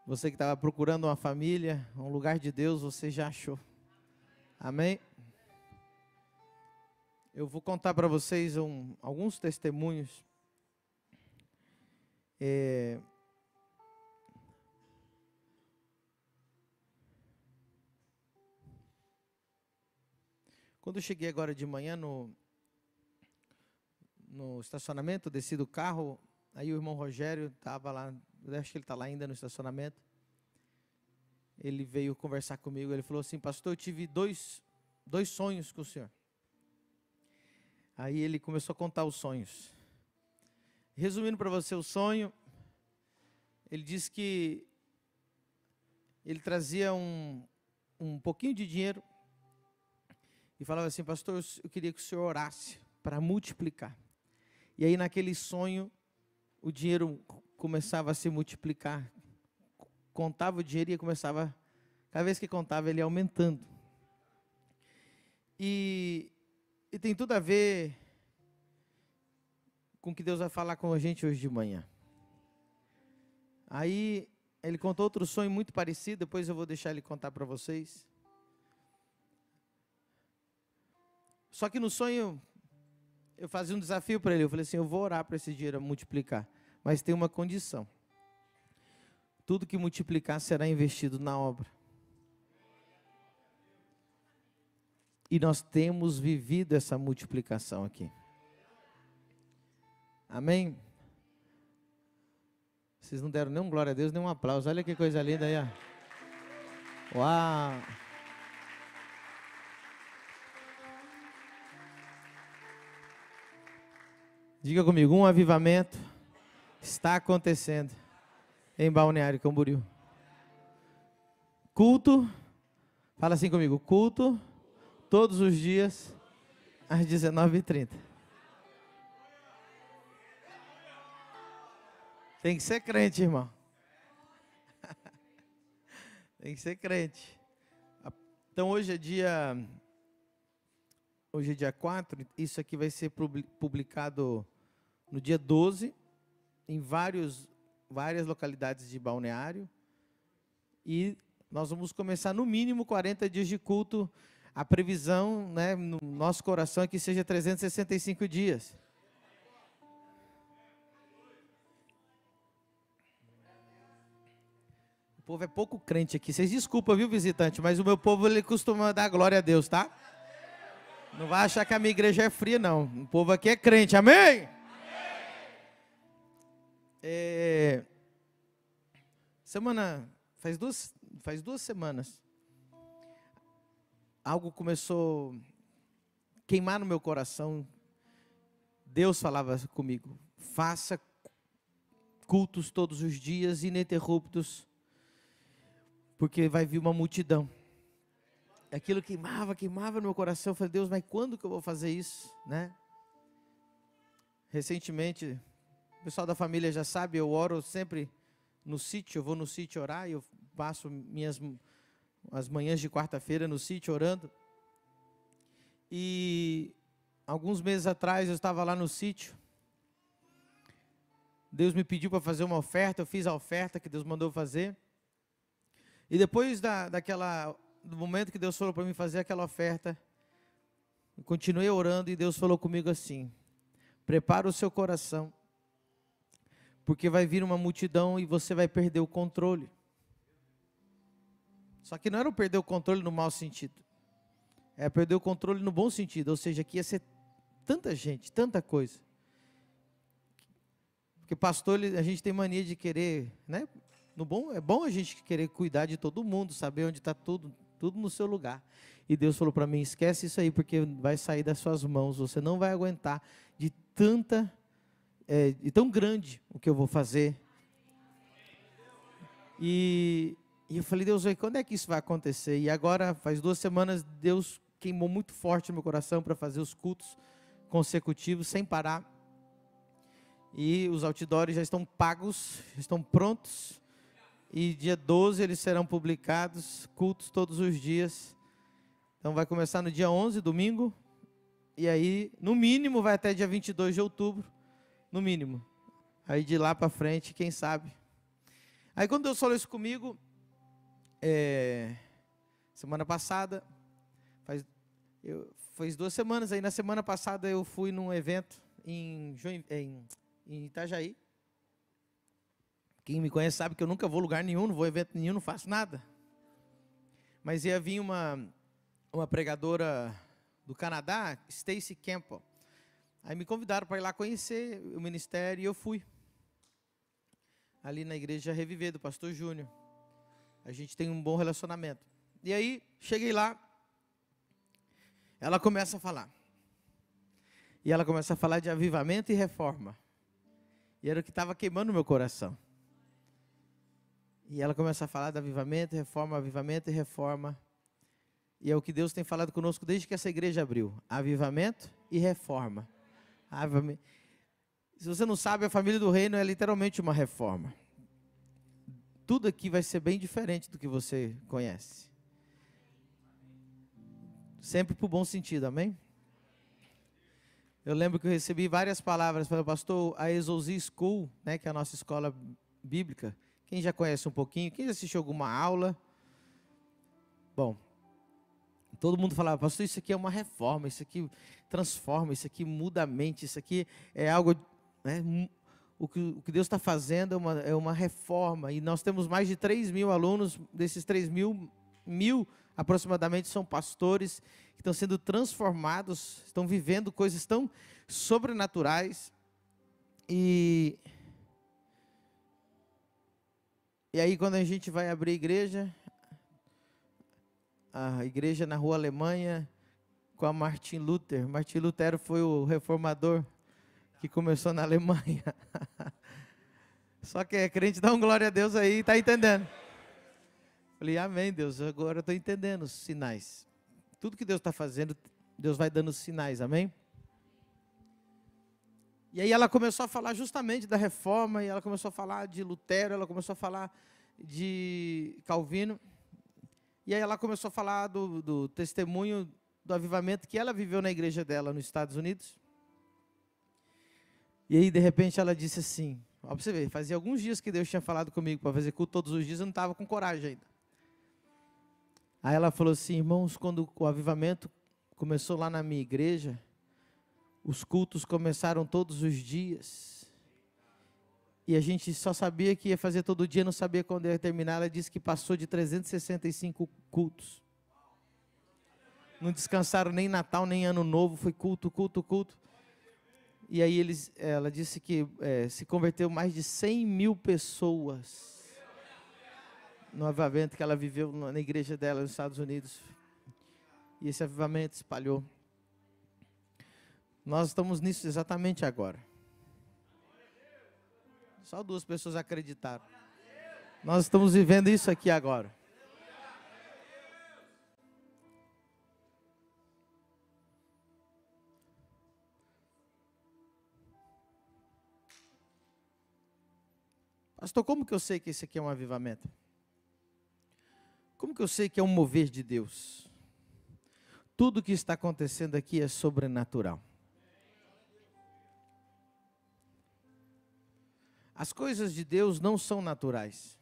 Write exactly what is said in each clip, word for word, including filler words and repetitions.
Você que estava procurando uma família, um lugar de Deus, você já achou. Amém? Eu vou contar para vocês um, alguns testemunhos. É... Quando eu cheguei agora de manhã no, no estacionamento, desci do carro, aí o irmão Rogério estava lá, eu acho que ele está lá ainda no estacionamento. Ele veio conversar comigo, ele falou assim: pastor, eu tive dois, dois sonhos com o senhor. Aí ele começou a contar os sonhos. Resumindo para você o sonho, ele disse que ele trazia um, um pouquinho de dinheiro e falava assim: pastor, eu queria que o senhor orasse para multiplicar. E aí naquele sonho, o dinheiro começava a se multiplicar. Contava o dinheiro e começava, cada vez que contava, ele ia aumentando. E, e tem tudo a ver com o que Deus vai falar com a gente hoje de manhã. Aí, ele contou outro sonho muito parecido, depois eu vou deixar ele contar para vocês. Só que no sonho, eu fazia um desafio para ele, eu falei assim: eu vou orar para esse dinheiro multiplicar, mas tem uma condição. Tudo que multiplicar será investido na obra. E nós temos vivido essa multiplicação aqui. Amém? Vocês não deram nem um glória a Deus, nem um aplauso. Olha que coisa linda aí, ó. Uau! Diga comigo, um avivamento está acontecendo em Balneário Camboriú. Culto, fala assim comigo, culto, todos os dias, às dezenove e trinta. Tem que ser crente, irmão. Tem que ser crente. Então hoje é dia, hoje é dia quatro, isso aqui vai ser publicado no dia doze, em vários várias localidades de Balneário, e nós vamos começar no mínimo quarenta dias de culto. A previsão, né, no nosso coração é que seja trezentos e sessenta e cinco dias. O povo é pouco crente aqui, vocês desculpam, viu, visitante, mas o meu povo, ele costuma dar glória a Deus, tá? Não vai achar que a minha igreja é fria, não. O povo aqui é crente, amém? É, semana, faz duas, faz duas semanas, algo começou a queimar no meu coração. Deus falava comigo: faça cultos todos os dias, ininterruptos, porque vai vir uma multidão. Aquilo queimava, queimava no meu coração. Eu falei: Deus, mas quando que eu vou fazer isso, né? Recentemente, o pessoal da família já sabe, eu oro sempre no sítio, eu vou no sítio orar, eu passo minhas as manhãs de quarta-feira no sítio orando. E alguns meses atrás eu estava lá no sítio. Deus me pediu para fazer uma oferta, eu fiz a oferta que Deus mandou fazer. E depois da, daquela, do momento que Deus falou para mim fazer aquela oferta, eu continuei orando e Deus falou comigo assim: prepara o seu coração, porque vai vir uma multidão e você vai perder o controle. Só que não era perder o controle no mau sentido, é perder o controle no bom sentido, ou seja, que ia ser tanta gente, tanta coisa. Porque pastor, a gente tem mania de querer, né? No bom, é bom a gente querer cuidar de todo mundo, saber onde está tudo, tudo no seu lugar. E Deus falou para mim: esquece isso aí, porque vai sair das suas mãos, você não vai aguentar de tanta... É, e tão grande o que eu vou fazer. E, e eu falei: Deus, quando é que isso vai acontecer? E agora, faz duas semanas, Deus queimou muito forte no meu coração para fazer os cultos consecutivos, sem parar. E os outdoors já estão pagos, estão prontos. E dia doze eles serão publicados, cultos todos os dias. Então vai começar no dia onze, domingo. E aí, no mínimo, vai até dia vinte e dois de outubro. No mínimo. Aí de lá para frente, quem sabe. Aí quando Deus falou isso comigo, é, semana passada, faz, eu, faz duas semanas, aí na semana passada eu fui num evento em, em, em Itajaí. Quem me conhece sabe que eu nunca vou a lugar nenhum, não vou a evento nenhum, não faço nada. Mas ia vir uma, uma pregadora do Canadá, Stacy Campbell. Aí me convidaram para ir lá conhecer o ministério e eu fui. Ali na igreja Reviver, do pastor Júnior. A gente tem um bom relacionamento. E aí, cheguei lá, ela começa a falar. E ela começa a falar de avivamento e reforma. E era o que estava queimando o meu coração. E ela começa a falar de avivamento, reforma, avivamento e reforma. E é o que Deus tem falado conosco desde que essa igreja abriu. Avivamento e reforma. Avivamento. Se você não sabe, a família do reino é literalmente uma reforma. Tudo aqui vai ser bem diferente do que você conhece. Sempre para o bom sentido, amém? Eu lembro que eu recebi várias palavras pelo pastor, a Exousia School, né, que é a nossa escola bíblica. Quem já conhece um pouquinho, quem já assistiu alguma aula? Bom, todo mundo falava, pastor, isso aqui é uma reforma, isso aqui transforma, isso aqui muda a mente, isso aqui é algo, né, o, que, o que Deus está fazendo é uma, é uma reforma. E nós temos mais de três mil alunos, desses três mil, mil aproximadamente são pastores que estão sendo transformados, estão vivendo coisas tão sobrenaturais. E... E aí, quando a gente vai abrir a igreja, a igreja na Rua Alemanha, com a Martin Luther. Martin Lutero foi o reformador que começou na Alemanha. Só que é crente, dá um glória a Deus aí, está entendendo? Falei, amém, Deus, agora eu estou entendendo os sinais. Tudo que Deus está fazendo, Deus vai dando sinais, amém? E aí ela começou a falar justamente da reforma, e ela começou a falar de Lutero, ela começou a falar de Calvino, e aí ela começou a falar do, do testemunho do avivamento que ela viveu na igreja dela nos Estados Unidos. E aí, de repente, ela disse assim, ó, para você ver, fazia alguns dias que Deus tinha falado comigo para fazer culto todos os dias, eu não estava com coragem ainda. Aí ela falou assim, irmãos, quando o avivamento começou lá na minha igreja, os cultos começaram todos os dias. E a gente só sabia que ia fazer todo dia, não sabia quando ia terminar. Ela disse que passou de trezentos e sessenta e cinco cultos. Não descansaram nem Natal, nem Ano Novo. Foi culto, culto, culto. E aí eles, ela disse que é, se converteu mais de cem mil pessoas no avivamento que ela viveu na igreja dela nos Estados Unidos. E esse avivamento espalhou. Nós estamos nisso exatamente agora. Só duas pessoas acreditaram. Nós estamos vivendo isso aqui agora. Pastor, como que eu sei que esse aqui é um avivamento? Como que eu sei que é um mover de Deus? Tudo que está acontecendo aqui é sobrenatural. As coisas de Deus não são naturais.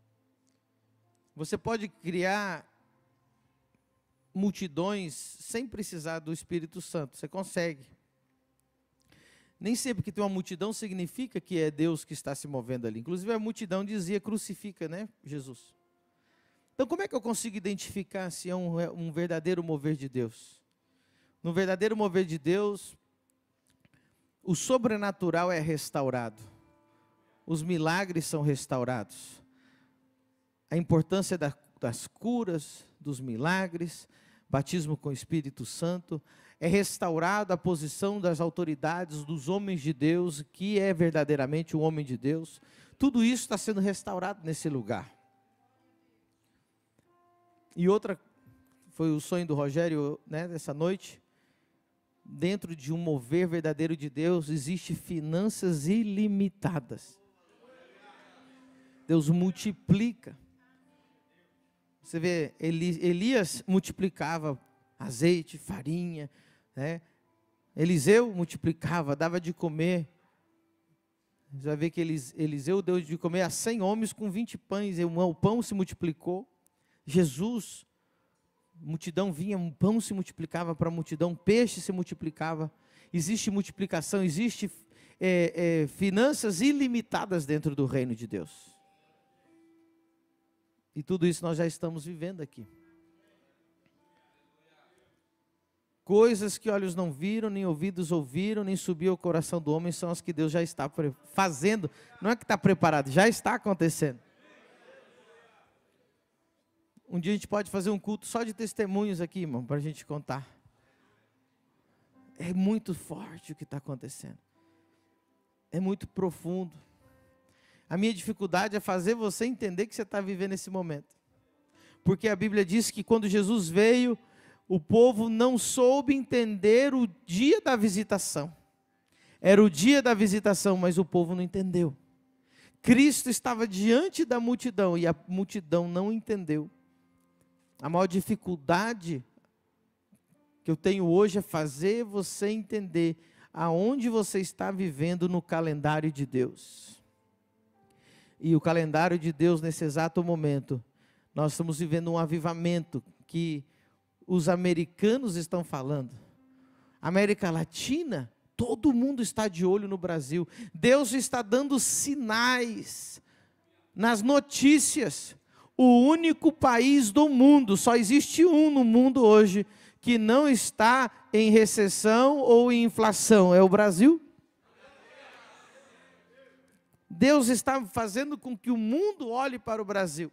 Você pode criar multidões sem precisar do Espírito Santo. Você consegue. Nem sempre que tem uma multidão significa que é Deus que está se movendo ali. Inclusive a multidão dizia, crucifica, né, Jesus. Então como é que eu consigo identificar se é um, um verdadeiro mover de Deus? No verdadeiro mover de Deus, o sobrenatural é restaurado. Os milagres são restaurados. A importância da, das curas, dos milagres, batismo com o Espírito Santo, é restaurada a posição das autoridades, dos homens de Deus, que é verdadeiramente um homem de Deus. Tudo isso está sendo restaurado nesse lugar. E outra, foi o sonho do Rogério, né, dessa noite. Dentro de um mover verdadeiro de Deus, existe finanças ilimitadas. Deus multiplica. Você vê, Eli, Elias multiplicava azeite, farinha, né? Eliseu multiplicava, dava de comer Você vai ver que Elis, Eliseu deu de comer a cem homens com vinte pães, e o pão se multiplicou. Jesus, multidão vinha, um pão se multiplicava para a multidão, peixe se multiplicava. Existe multiplicação, existe é, é, finanças ilimitadas dentro do reino de Deus. E tudo isso nós já estamos vivendo aqui. Coisas que olhos não viram, nem ouvidos ouviram, nem subiu ao coração do homem, são as que Deus já está fazendo. Não é que está preparado, já está acontecendo. Um dia a gente pode fazer um culto só de testemunhos aqui, irmão, para a gente contar. É muito forte o que está acontecendo. É muito profundo. A minha dificuldade é fazer você entender que você está vivendo esse momento. Porque a Bíblia diz que quando Jesus veio, o povo não soube entender o dia da visitação. Era o dia da visitação, mas o povo não entendeu. Cristo estava diante da multidão e a multidão não entendeu. A maior dificuldade que eu tenho hoje é fazer você entender aonde você está vivendo no calendário de Deus. E o calendário de Deus, nesse exato momento, nós estamos vivendo um avivamento que os americanos estão falando. América Latina, todo mundo está de olho no Brasil. Deus está dando sinais nas notícias. O único país do mundo, só existe um no mundo hoje, que não está em recessão ou em inflação, é o Brasil. Deus está fazendo com que o mundo olhe para o Brasil.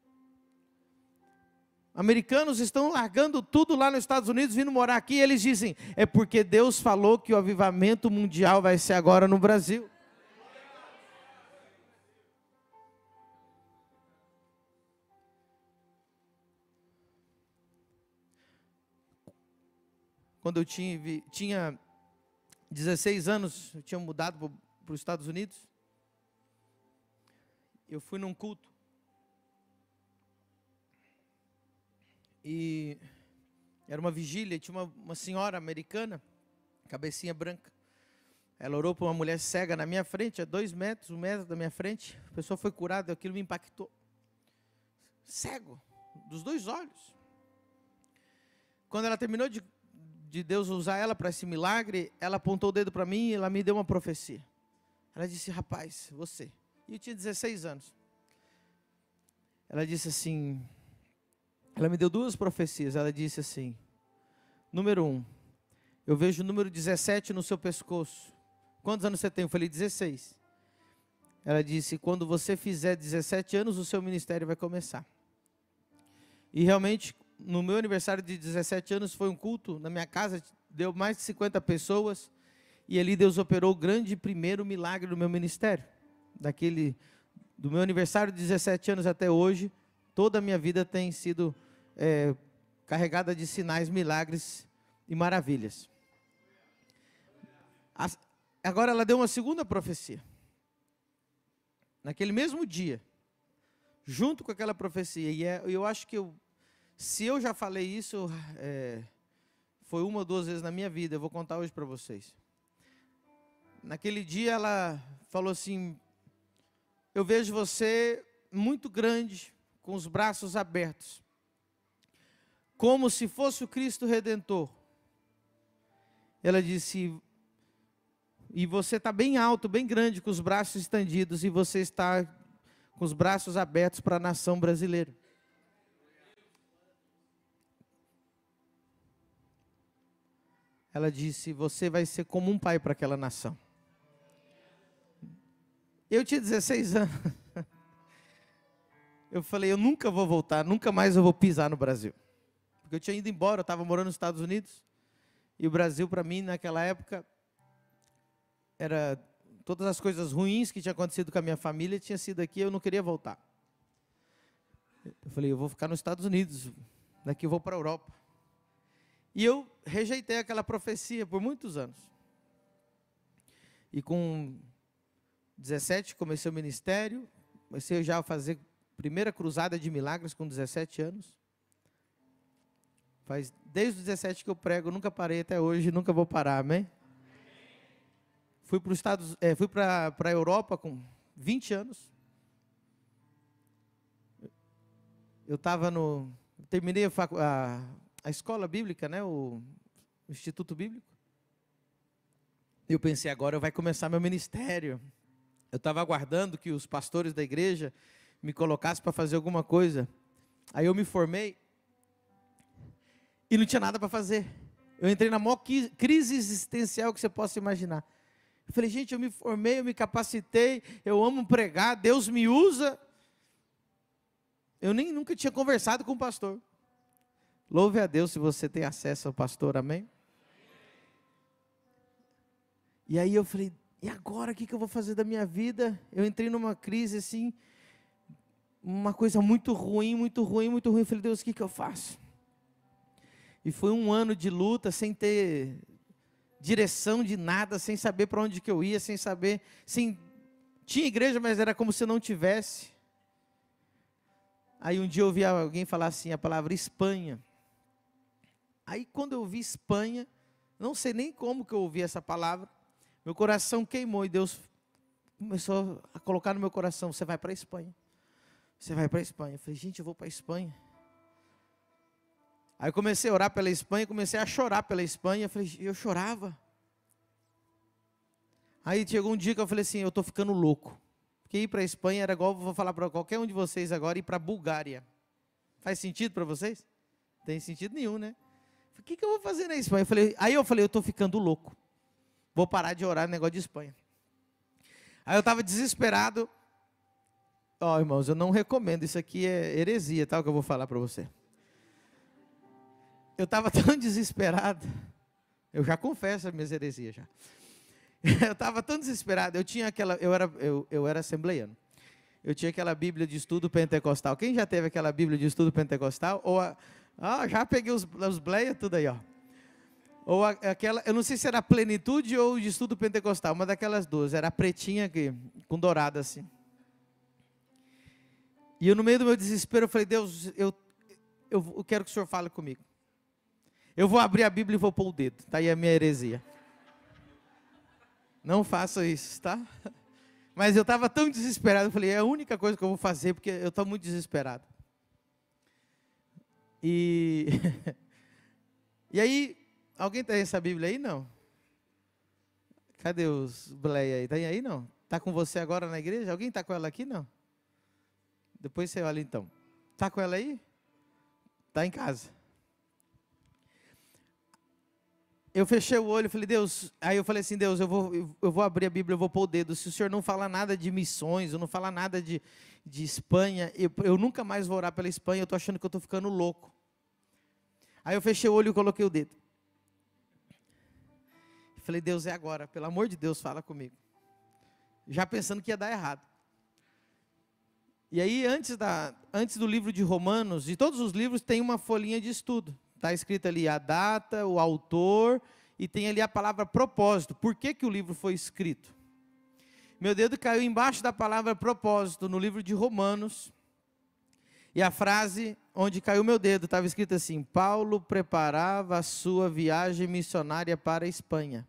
Americanos estão largando tudo lá nos Estados Unidos, vindo morar aqui, e eles dizem, é porque Deus falou que o avivamento mundial vai ser agora no Brasil. Quando eu tinha, tinha dezesseis anos, eu tinha mudado para os Estados Unidos, eu fui num culto, e era uma vigília, tinha uma, uma senhora americana, cabecinha branca, ela orou para uma mulher cega na minha frente, a dois metros, um metro da minha frente, a pessoa foi curada, aquilo me impactou, cego, dos dois olhos. Quando ela terminou de, de Deus usar ela para esse milagre, ela apontou o dedo para mim e ela me deu uma profecia. Ela disse, rapaz, você, e eu tinha dezesseis anos, ela disse assim, ela me deu duas profecias, ela disse assim, número um, eu vejo o número dezessete no seu pescoço. Quantos anos você tem? Eu falei, dezesseis. Ela disse, quando você fizer dezessete anos, o seu ministério vai começar. E realmente, no meu aniversário de dezessete anos, foi um culto na minha casa, deu mais de cinquenta pessoas, e ali Deus operou o grande primeiro milagre do meu ministério. Daquele, do meu aniversário de dezessete anos até hoje, toda a minha vida tem sido é, carregada de sinais, milagres e maravilhas. As, agora ela deu uma segunda profecia. Naquele mesmo dia, junto com aquela profecia. E é, eu acho que eu, se eu já falei isso, é, foi uma ou duas vezes na minha vida, eu vou contar hoje para vocês. Naquele dia ela falou assim, eu vejo você muito grande, com os braços abertos, como se fosse o Cristo Redentor. Ela disse, e você está bem alto, bem grande, com os braços estendidos, e você está com os braços abertos para a nação brasileira. Ela disse, você vai ser como um pai para aquela nação. Eu tinha dezesseis anos. Eu falei, eu nunca vou voltar, nunca mais eu vou pisar no Brasil. Porque eu tinha ido embora, eu estava morando nos Estados Unidos. E o Brasil, para mim, naquela época, era todas as coisas ruins que tinha acontecido com a minha família, tinha sido aqui, eu não queria voltar. Eu falei, eu vou ficar nos Estados Unidos, daqui eu vou para a Europa. E eu rejeitei aquela profecia por muitos anos. E com dezessete, comecei o ministério, comecei já a fazer primeira cruzada de milagres com dezessete anos. Faz desde os dezessete que eu prego, nunca parei até hoje, nunca vou parar, amém? Fui Fui para os Estados, é, fui para para a Europa com vinte anos. Eu estava no, terminei a, facu, a, a escola bíblica, né, o, o Instituto Bíblico. Eu pensei, agora vai começar meu ministério. Eu estava aguardando que os pastores da igreja me colocassem para fazer alguma coisa. Aí eu me formei e não tinha nada para fazer. Eu entrei na maior crise existencial que você possa imaginar. Eu falei, gente, eu me formei, eu me capacitei, eu amo pregar, Deus me usa. Eu nem nunca tinha conversado com o pastor. Louve a Deus se você tem acesso ao pastor, amém? E aí eu falei, e agora o que, que eu vou fazer da minha vida? Eu entrei numa crise assim, uma coisa muito ruim, muito ruim, muito ruim. Eu falei, Deus, o que, que eu faço? E foi um ano de luta, sem ter direção de nada, sem saber para onde que eu ia, sem saber, sem... tinha igreja, mas era como se não tivesse. Aí um dia eu ouvi alguém falar assim, a palavra Espanha. Aí quando eu ouvi Espanha, não sei nem como que eu ouvi essa palavra, meu coração queimou e Deus começou a colocar no meu coração, você vai para a Espanha. Você vai para a Espanha. Eu falei, gente, eu vou para a Espanha. Aí eu comecei a orar pela Espanha, comecei a chorar pela Espanha. Eu falei, eu chorava. Aí chegou um dia que eu falei assim, eu estou ficando louco. Porque ir para a Espanha era igual, vou falar para qualquer um de vocês agora, ir para a Bulgária. Faz sentido para vocês? Não tem sentido nenhum, né? O que, que eu vou fazer na Espanha? Eu falei, aí eu falei, eu estou ficando louco. Vou parar de orar no negócio de Espanha. Aí eu estava desesperado. Ó, oh, irmãos, eu não recomendo, isso aqui é heresia, tá? O que eu vou falar para você. Eu estava tão desesperado. Eu já confesso as minhas heresias já. Eu estava tão desesperado. Eu tinha aquela, eu era, eu, eu era assembleiano. Eu tinha aquela Bíblia de estudo pentecostal. Quem já teve aquela Bíblia de estudo pentecostal? Ou a, ah, já peguei os, os bleia, tudo aí, ó. Ou a, aquela, eu não sei se era plenitude ou de estudo pentecostal, uma daquelas duas. Era a pretinha aqui, com dourada assim. E eu, no meio do meu desespero, eu falei, Deus, eu, eu, eu quero que o Senhor fale comigo. Eu vou abrir a Bíblia e vou pôr o dedo. Está aí a minha heresia. Não faça isso, tá? Mas eu estava tão desesperado, eu falei, é a única coisa que eu vou fazer, porque eu estou muito desesperado. E, e aí, alguém tem essa Bíblia aí? Não. Cadê os Bleia aí? Tem aí, não? Está com você agora na igreja? Alguém está com ela aqui? Não. Depois você olha então. Está com ela aí? Está em casa. Eu fechei o olho e falei, Deus, aí eu falei assim, Deus, eu vou, eu vou abrir a Bíblia, eu vou pôr o dedo. Se o Senhor não falar nada de missões, eu não falar nada de, de Espanha, eu, eu nunca mais vou orar pela Espanha, eu estou achando que eu estou ficando louco. Aí eu fechei o olho e coloquei o dedo. Falei, Deus, é agora, pelo amor de Deus, fala comigo. Já pensando que ia dar errado. E aí, antes, da, antes do livro de Romanos, de todos os livros, tem uma folhinha de estudo. Está escrito ali a data, o autor, e tem ali a palavra propósito. Por que, que o livro foi escrito? Meu dedo caiu embaixo da palavra propósito, no livro de Romanos. E a frase onde caiu meu dedo, estava escrito assim, Paulo preparava a sua viagem missionária para a Espanha.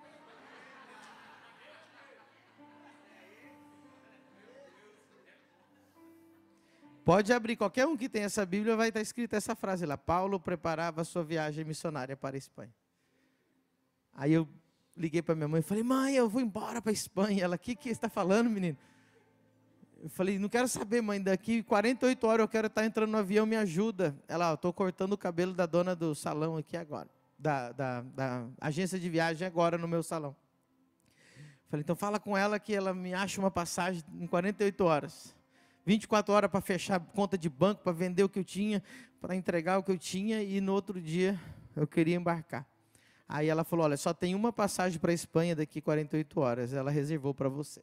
Pode abrir, qualquer um que tem essa Bíblia vai estar escrita essa frase lá. Paulo preparava a sua viagem missionária para a Espanha. Aí eu liguei para minha mãe e falei, mãe, eu vou embora para a Espanha. Ela, o que, que você está falando, menino? Eu falei, não quero saber, mãe, daqui quarenta e oito horas eu quero estar entrando no avião, me ajuda. Ela, estou cortando o cabelo da dona do salão aqui agora. Da, da, da agência de viagem agora no meu salão. Falei, então fala com ela que ela me acha uma passagem em quarenta e oito horas. vinte e quatro horas para fechar conta de banco, para vender o que eu tinha, para entregar o que eu tinha, e no outro dia eu queria embarcar. Aí ela falou, olha, só tem uma passagem para a Espanha daqui a quarenta e oito horas, ela reservou para você.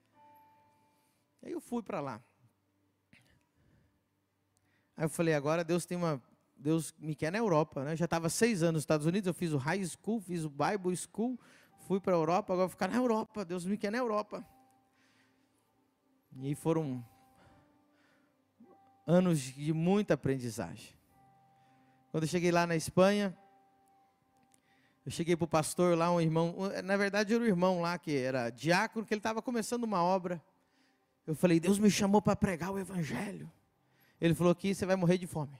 Aí eu fui para lá. Aí eu falei, agora Deus tem uma, Deus me quer na Europa, né? Eu já estava seis anos nos Estados Unidos, eu fiz o high school, fiz o Bible school, fui para a Europa, agora vou ficar na Europa, Deus me quer na Europa. E foram anos de muita aprendizagem. Quando eu cheguei lá na Espanha, Eu cheguei para o pastor lá, um irmão, na verdade era um irmão lá que era diácono, que ele estava começando uma obra. Eu falei, Deus me chamou para pregar o evangelho. Ele falou que você vai morrer de fome.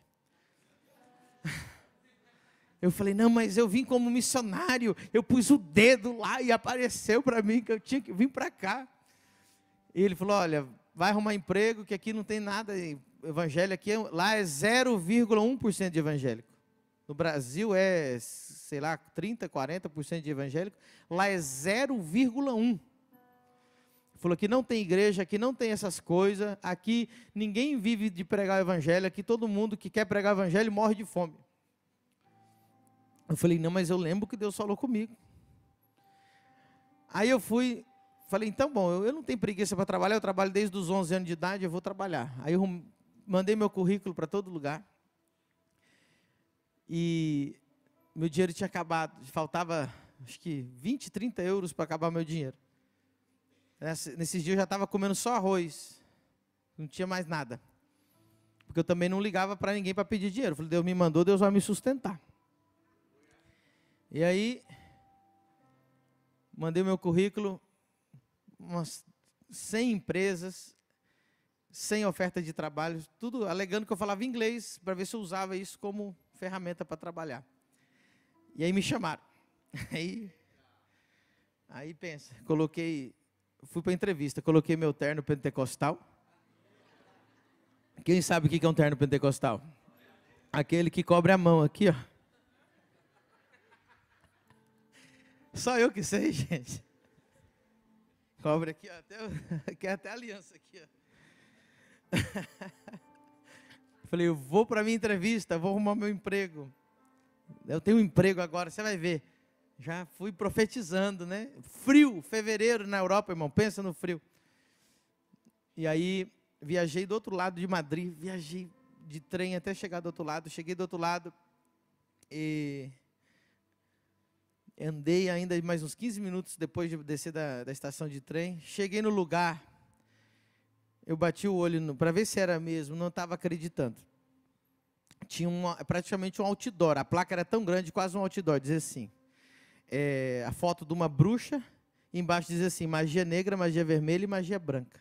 Eu falei, não, mas eu vim como missionário, eu pus o dedo lá e apareceu para mim que eu tinha que vir para cá. E ele falou, olha, vai arrumar emprego, que aqui não tem nada, evangelho aqui, lá é zero vírgula um por cento de evangélico. No Brasil é, sei lá, trinta, quarenta por cento de evangélico, lá é zero vírgula um por cento. Falou que não tem igreja, aqui não tem essas coisas, aqui ninguém vive de pregar o evangelho, aqui todo mundo que quer pregar o evangelho morre de fome. Eu falei, não, mas eu lembro que Deus falou comigo. Aí eu fui, falei, então bom, eu, eu não tenho preguiça para trabalhar, eu trabalho desde os onze anos de idade, eu vou trabalhar. Aí eu mandei meu currículo para todo lugar. E meu dinheiro tinha acabado, faltava acho que vinte, trinta euros para acabar meu dinheiro. Nesse, nesses dias eu já estava comendo só arroz, não tinha mais nada. Porque eu também não ligava para ninguém para pedir dinheiro. Eu falei, Deus me mandou, Deus vai me sustentar. E aí, mandei meu currículo, umas cem empresas, cem ofertas de trabalho, tudo alegando que eu falava inglês, para ver se eu usava isso como ferramenta para trabalhar. E aí me chamaram. Aí, aí pensa, coloquei, fui para a entrevista, coloquei meu terno pentecostal. Quem sabe o que é um terno pentecostal? Aquele que cobre a mão aqui, ó. Só eu que sei, gente. Cobre aqui, ó, até, aqui é até a aliança aqui, ó. Falei, eu vou para a minha entrevista, vou arrumar meu emprego. Eu tenho um emprego agora, você vai ver. Já fui profetizando, né? Frio, fevereiro na Europa, irmão, pensa no frio. E aí, viajei do outro lado de Madrid, viajei de trem até chegar do outro lado, cheguei do outro lado e andei ainda mais uns quinze minutos depois de descer da, da estação de trem. Cheguei no lugar, eu bati o olho para ver se era mesmo, não estava acreditando. Tinha uma, praticamente um outdoor, a placa era tão grande, quase um outdoor, dizia assim, é, a foto de uma bruxa, embaixo dizia assim, magia negra, magia vermelha e magia branca.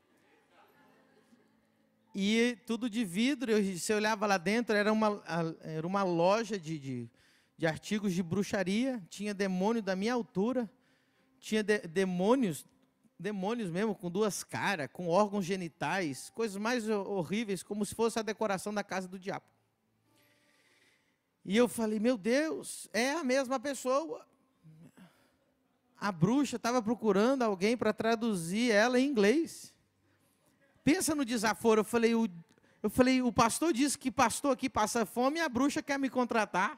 E tudo de vidro, eu, você olhava lá dentro, era uma, era uma loja de, de, de artigos de bruxaria, tinha demônio da minha altura, tinha de, demônios, demônios mesmo, com duas caras, com órgãos genitais, coisas mais horríveis, como se fosse a decoração da casa do diabo. E eu falei, meu Deus, é a mesma pessoa. A bruxa estava procurando alguém para traduzir ela em inglês. Pensa no desaforo, eu falei, o, eu falei, o pastor disse que pastor aqui passa fome e a bruxa quer me contratar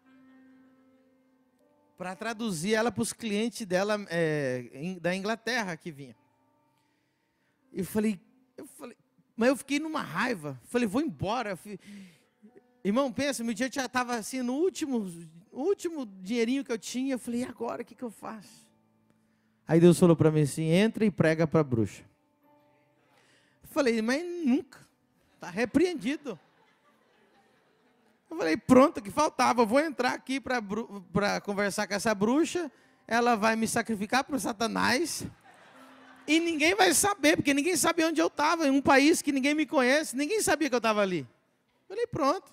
para traduzir ela para os clientes dela é, em, da Inglaterra que vinha. Eu falei, eu falei, mas eu fiquei numa raiva, falei, vou embora. Eu fui, irmão, pensa, meu dia já estava assim, no último, último dinheirinho que eu tinha, eu falei, e agora, o que, que eu faço? Aí Deus falou para mim assim, entra e prega para a bruxa. Falei, mas nunca, está repreendido. Eu falei, pronto, que faltava, eu vou entrar aqui para conversar com essa bruxa, ela vai me sacrificar para o Satanás, e ninguém vai saber, porque ninguém sabia onde eu estava, em um país que ninguém me conhece, ninguém sabia que eu estava ali. Eu falei, pronto.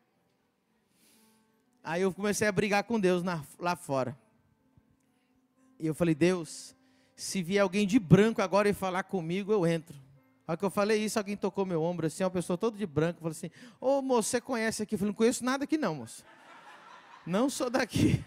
Aí eu comecei a brigar com Deus na, lá fora. E eu falei, Deus, se vier alguém de branco agora e falar comigo, eu entro. A hora que eu falei isso, alguém tocou meu ombro, assim, uma pessoa toda de branco, falou assim, ô moço, você conhece aqui? Eu falei, não conheço nada aqui não, moço. Não sou daqui.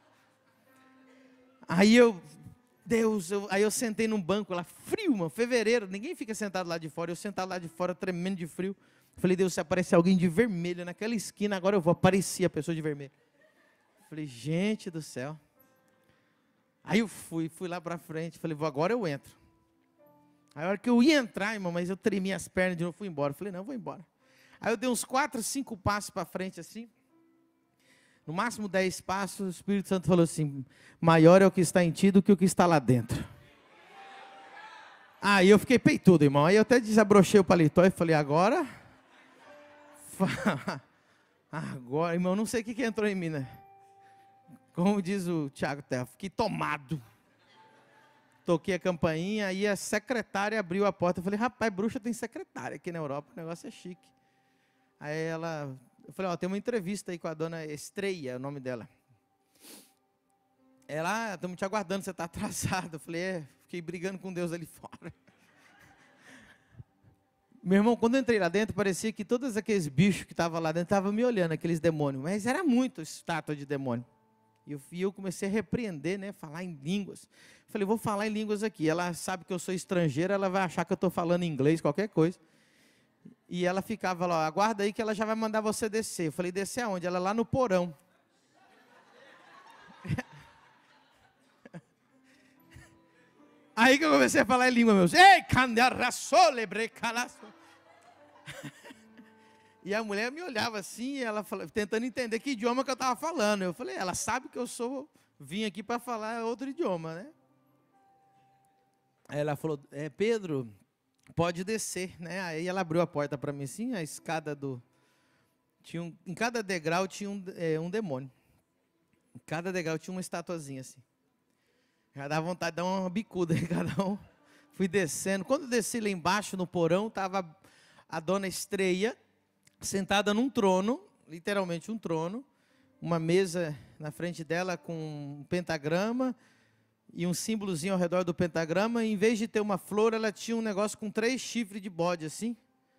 Aí eu, Deus, eu, aí eu sentei num banco lá, frio, mano, fevereiro, ninguém fica sentado lá de fora, eu sentado lá de fora, tremendo de frio. Eu falei, Deus, se aparecer alguém de vermelho naquela esquina, agora eu vou aparecer a pessoa de vermelho. Eu falei, gente do céu. Aí eu fui, fui lá para frente, falei, vou, agora eu entro. Aí a hora que eu ia entrar, irmão, mas eu tremi as pernas de novo, fui embora. Eu falei, não, vou embora. Aí eu dei uns quatro, cinco passos para frente assim. No máximo dez passos, o Espírito Santo falou assim, maior é o que está em ti do que o que está lá dentro. Aí eu fiquei peitudo, irmão. Aí eu até desabrochei o paletó e falei, agora... Agora, irmão, não sei o que, que entrou em mim, né? Como diz o Tiago Terra, fiquei tomado. Toquei a campainha e a secretária abriu a porta. Eu falei, rapaz, bruxa tem secretária aqui na Europa, o negócio é chique. Aí ela, eu falei, ó, tem uma entrevista aí com a dona Estreia, é o nome dela. Ela, ah, estamos te aguardando, você está atrasado. Eu falei, é, fiquei brigando com Deus ali fora. Meu irmão, quando eu entrei lá dentro, parecia que todos aqueles bichos que estavam lá dentro estavam me olhando, aqueles demônios. Mas era muito estátua de demônio. E eu, e eu comecei a repreender, né, falar em línguas. Falei, vou falar em línguas aqui. Ela sabe que eu sou estrangeira, ela vai achar que eu estou falando inglês, qualquer coisa. E ela ficava lá, aguarda aí que ela já vai mandar você descer. Eu falei, descer aonde? Ela lá no porão. Aí que eu comecei a falar em língua, meus. Ei, candarraçole, brecalaço. E a mulher me olhava assim, ela falava, tentando entender que idioma que eu estava falando. Eu falei, ela sabe que eu sou, vim aqui para falar outro idioma, né? Aí ela falou, é, Pedro, pode descer, né? Aí ela abriu a porta para mim assim, a escada do... Tinha um, em cada degrau tinha um, é, um demônio. Em cada degrau tinha uma estatuazinha assim. Já dava vontade de dar uma bicuda em cada um. Fui descendo. Quando desci lá embaixo no porão, estava a dona Estreia, sentada num trono, literalmente um trono, uma mesa na frente dela com um pentagrama e um símbolozinho ao redor do pentagrama. E, em vez de ter uma flor, ela tinha um negócio com três chifres de bode assim.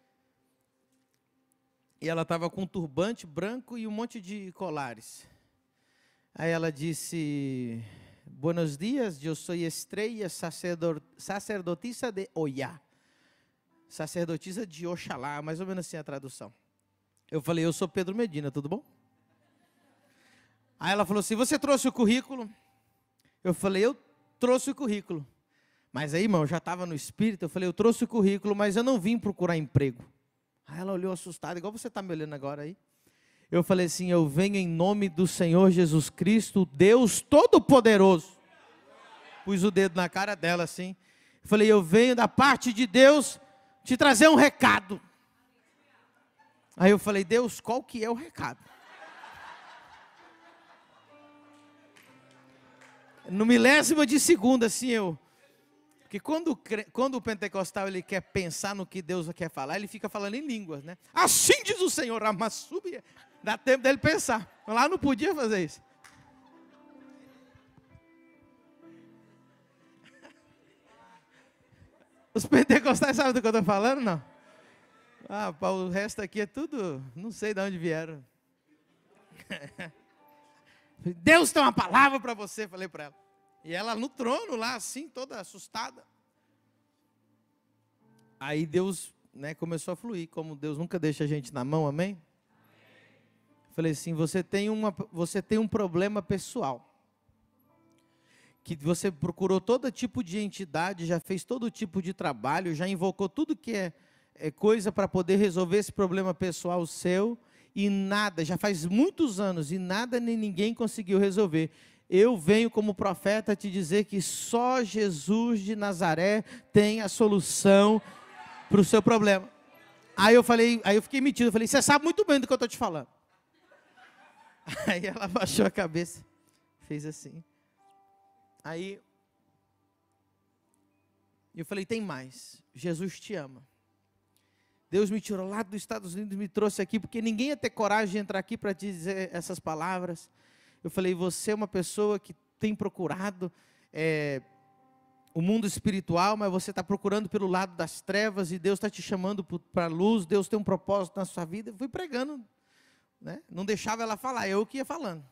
E ela estava com um turbante branco e um monte de colares. Aí ela disse, buenos dias, eu sou Estreia, sacerdotisa de Oyá. Sacerdotisa de Oxalá, mais ou menos assim a tradução. Eu falei, eu sou Pedro Medina, tudo bom? Aí ela falou assim, você trouxe o currículo? Eu falei, eu trouxe o currículo. Mas aí, irmão, eu já estava no espírito, eu falei, eu trouxe o currículo, mas eu não vim procurar emprego. Aí ela olhou assustada, igual você está me olhando agora aí. Eu falei assim, eu venho em nome do Senhor Jesus Cristo, Deus Todo-Poderoso. Pus o dedo na cara dela assim. Eu falei, eu venho da parte de Deus te trazer um recado. Aí eu falei, Deus, qual que é o recado? No milésima de segundo, assim, eu... Porque quando, quando o pentecostal ele quer pensar no que Deus quer falar, ele fica falando em línguas, né? Assim diz o Senhor, Amassubia. Dá tempo dele pensar. Lá não podia fazer isso. Os pentecostais sabem do que eu estou falando, não? Ah, pá, o resto aqui é tudo, não sei de onde vieram. Deus tem uma palavra para você, falei para ela. E ela no trono lá, assim, toda assustada. Aí Deus, né, começou a fluir, como Deus nunca deixa a gente na mão, amém? Falei assim, você tem, uma, você tem um problema pessoal. Que você procurou todo tipo de entidade, já fez todo tipo de trabalho, já invocou tudo que é, é coisa para poder resolver esse problema pessoal seu. E nada, já faz muitos anos, e nada nem ninguém conseguiu resolver. Eu venho como profeta te dizer que só Jesus de Nazaré tem a solução para o seu problema. Aí eu falei, aí eu fiquei metido, eu falei, você sabe muito bem do que eu estou te falando. Aí ela abaixou a cabeça, fez assim. Aí eu falei, tem mais, Jesus te ama. Deus me tirou lá dos Estados Unidos, me trouxe aqui, porque ninguém ia ter coragem de entrar aqui para te dizer essas palavras. Eu falei, você é uma pessoa que tem procurado é, o mundo espiritual, mas você está procurando pelo lado das trevas, e Deus está te chamando para a luz, Deus tem um propósito na sua vida. Eu fui pregando, né? Não deixava ela falar, eu que ia falando.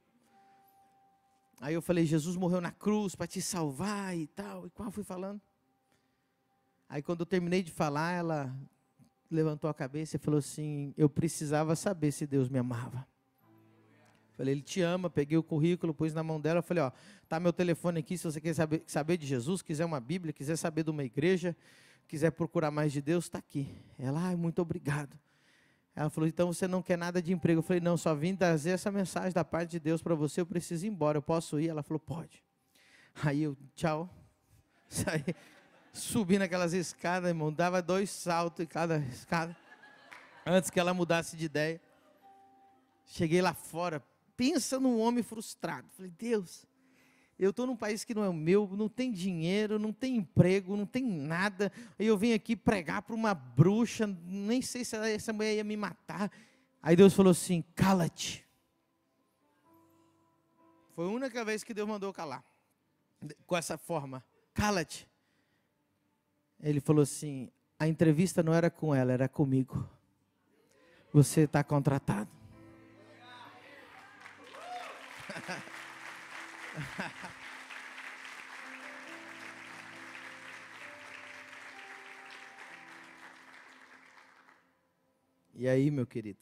Aí eu falei, Jesus morreu na cruz para te salvar e tal, e qual fui falando. Aí quando eu terminei de falar, ela levantou a cabeça e falou assim, eu precisava saber se Deus me amava. Falei, Ele te ama. Peguei o currículo, pus na mão dela, falei, ó, tá meu telefone aqui, se você quer saber, saber de Jesus, quiser uma Bíblia, quiser saber de uma igreja, quiser procurar mais de Deus, está aqui. Ela, ai, muito obrigado. Ela falou, então você não quer nada de emprego? Eu falei, não, só vim trazer essa mensagem da parte de Deus para você, eu preciso ir embora, eu posso ir? Ela falou, pode. Aí eu, tchau, saí, subi naquelas escadas, irmão, dava dois saltos em cada escada, antes que ela mudasse de ideia. Cheguei lá fora, pensa num homem frustrado. Falei, Deus, eu estou num país que não é o meu, não tem dinheiro, não tem emprego, não tem nada. Aí eu vim aqui pregar para uma bruxa, nem sei se essa mulher ia me matar. Aí Deus falou assim, cala-te. Foi a única vez que Deus mandou calar, com essa forma, cala-te. Ele falou assim, a entrevista não era com ela, era comigo. Você está contratado. E aí, meu querido?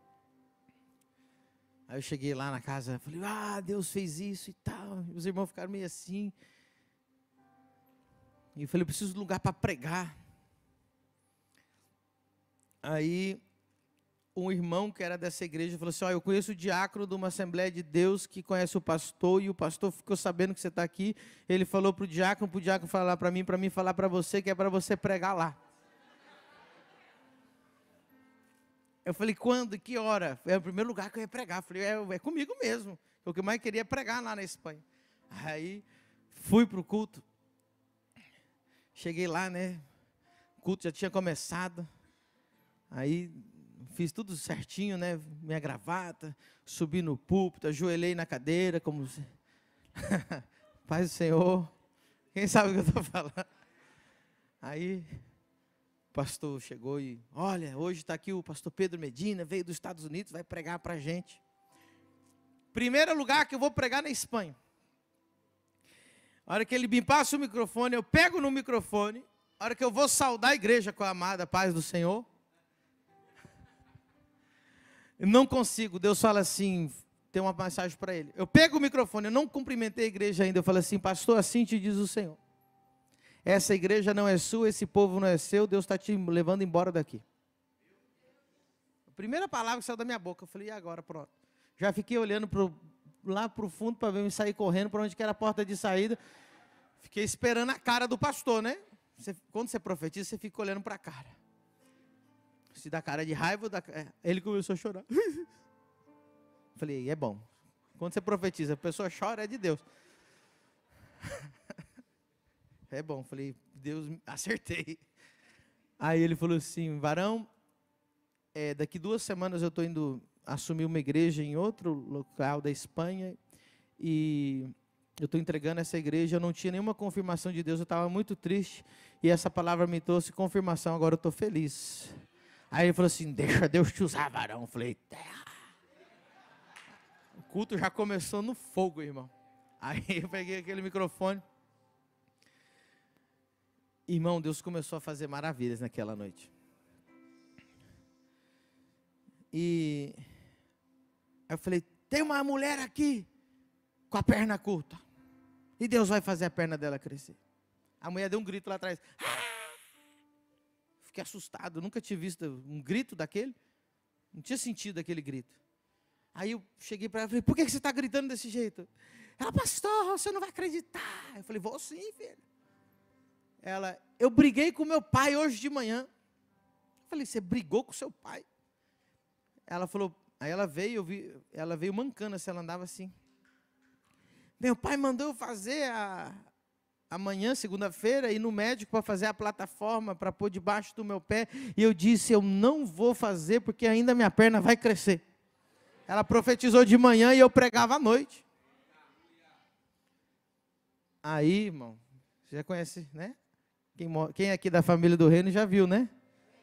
Aí eu cheguei lá na casa, falei, ah, Deus fez isso e tal. Os irmãos ficaram meio assim. E eu falei, eu preciso de um lugar para pregar. Aí, um irmão que era dessa igreja falou assim, ó, eu conheço o diácono de uma Assembleia de Deus que conhece o pastor, e o pastor ficou sabendo que você está aqui. Ele falou para o diácono, para o diácono falar para mim, para mim falar para você, que é para você pregar lá. Eu falei, quando? Que hora? É o primeiro lugar que eu ia pregar. Eu falei, é, é comigo mesmo. O que eu mais queria é pregar lá na Espanha. Aí, fui para o culto. Cheguei lá, né? O culto já tinha começado. Aí, fiz tudo certinho, né? Minha gravata. Subi no púlpito, ajoelhei na cadeira, como... Paz do Senhor. Quem sabe o que eu estou falando? Aí... O pastor chegou e, olha, hoje está aqui o pastor Pedro Medina, veio dos Estados Unidos, vai pregar para a gente. Primeiro lugar que eu vou pregar na Espanha. A hora que ele me passa o microfone, eu pego no microfone. A hora que eu vou saudar a igreja com a amada paz do Senhor. Eu não consigo, Deus fala assim, tem uma mensagem para ele. Eu pego o microfone, eu não cumprimentei a igreja ainda, eu falo assim, pastor, assim te diz o Senhor. Essa igreja não é sua, esse povo não é seu, Deus está te levando embora daqui. A primeira palavra que saiu da minha boca, eu falei, e agora, pronto. Já fiquei olhando pro, lá para o fundo para ver me sair correndo para onde que era a porta de saída. Fiquei esperando a cara do pastor, né? Você, quando você profetiza, você fica olhando para a cara. Se dá cara de raiva, dá, ele começou a chorar. Falei, é bom. Quando você profetiza, a pessoa chora, é de Deus. É bom, falei, Deus, acertei. Aí ele falou assim, varão, é, daqui duas semanas eu estou indo assumir uma igreja em outro local da Espanha, e eu estou entregando essa igreja, eu não tinha nenhuma confirmação de Deus, eu estava muito triste, e essa palavra me trouxe confirmação, agora eu estou feliz. Aí ele falou assim, deixa Deus te usar, varão. Eu falei, terra. O culto já começou no fogo, irmão. Aí eu peguei aquele microfone. Irmão, Deus começou a fazer maravilhas naquela noite. E eu falei, tem uma mulher aqui com a perna curta. E Deus vai fazer a perna dela crescer. A mulher deu um grito lá atrás. Ah! Fiquei assustado, nunca tinha visto um grito daquele. Não tinha sentido aquele grito. Aí eu cheguei para ela e falei, por que você está gritando desse jeito? Ela, pastor, você não vai acreditar. Eu falei, vou sim, filho. Ela, eu briguei com meu pai hoje de manhã. Eu falei, você brigou com seu pai? Ela falou, aí ela veio, eu vi, ela veio mancando, assim, ela andava assim. Meu pai mandou eu fazer a, amanhã, segunda-feira, ir no médico para fazer a plataforma, para pôr debaixo do meu pé. E eu disse, eu não vou fazer, porque ainda minha perna vai crescer. Ela profetizou de manhã e eu pregava à noite. Aí, irmão, você já conhece, né? Quem, quem é aqui da família do reino já viu, né?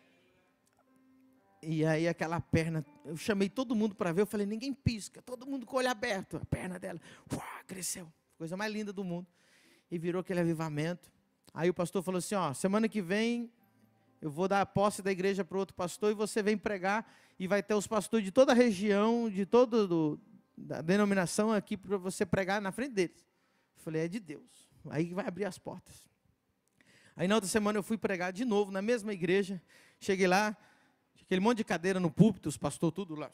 E aí aquela perna, eu chamei todo mundo para ver, eu falei, ninguém pisca, todo mundo com o olho aberto. A perna dela, uau, cresceu, coisa mais linda do mundo. E virou aquele avivamento. Aí o pastor falou assim, ó, semana que vem eu vou dar a posse da igreja para outro pastor e você vem pregar e vai ter os pastores de toda a região, de toda do, da denominação aqui para você pregar na frente deles. Eu falei, é de Deus, aí vai abrir as portas. Aí na outra semana eu fui pregar de novo, na mesma igreja. Cheguei lá, aquele monte de cadeira no púlpito, os pastores tudo lá.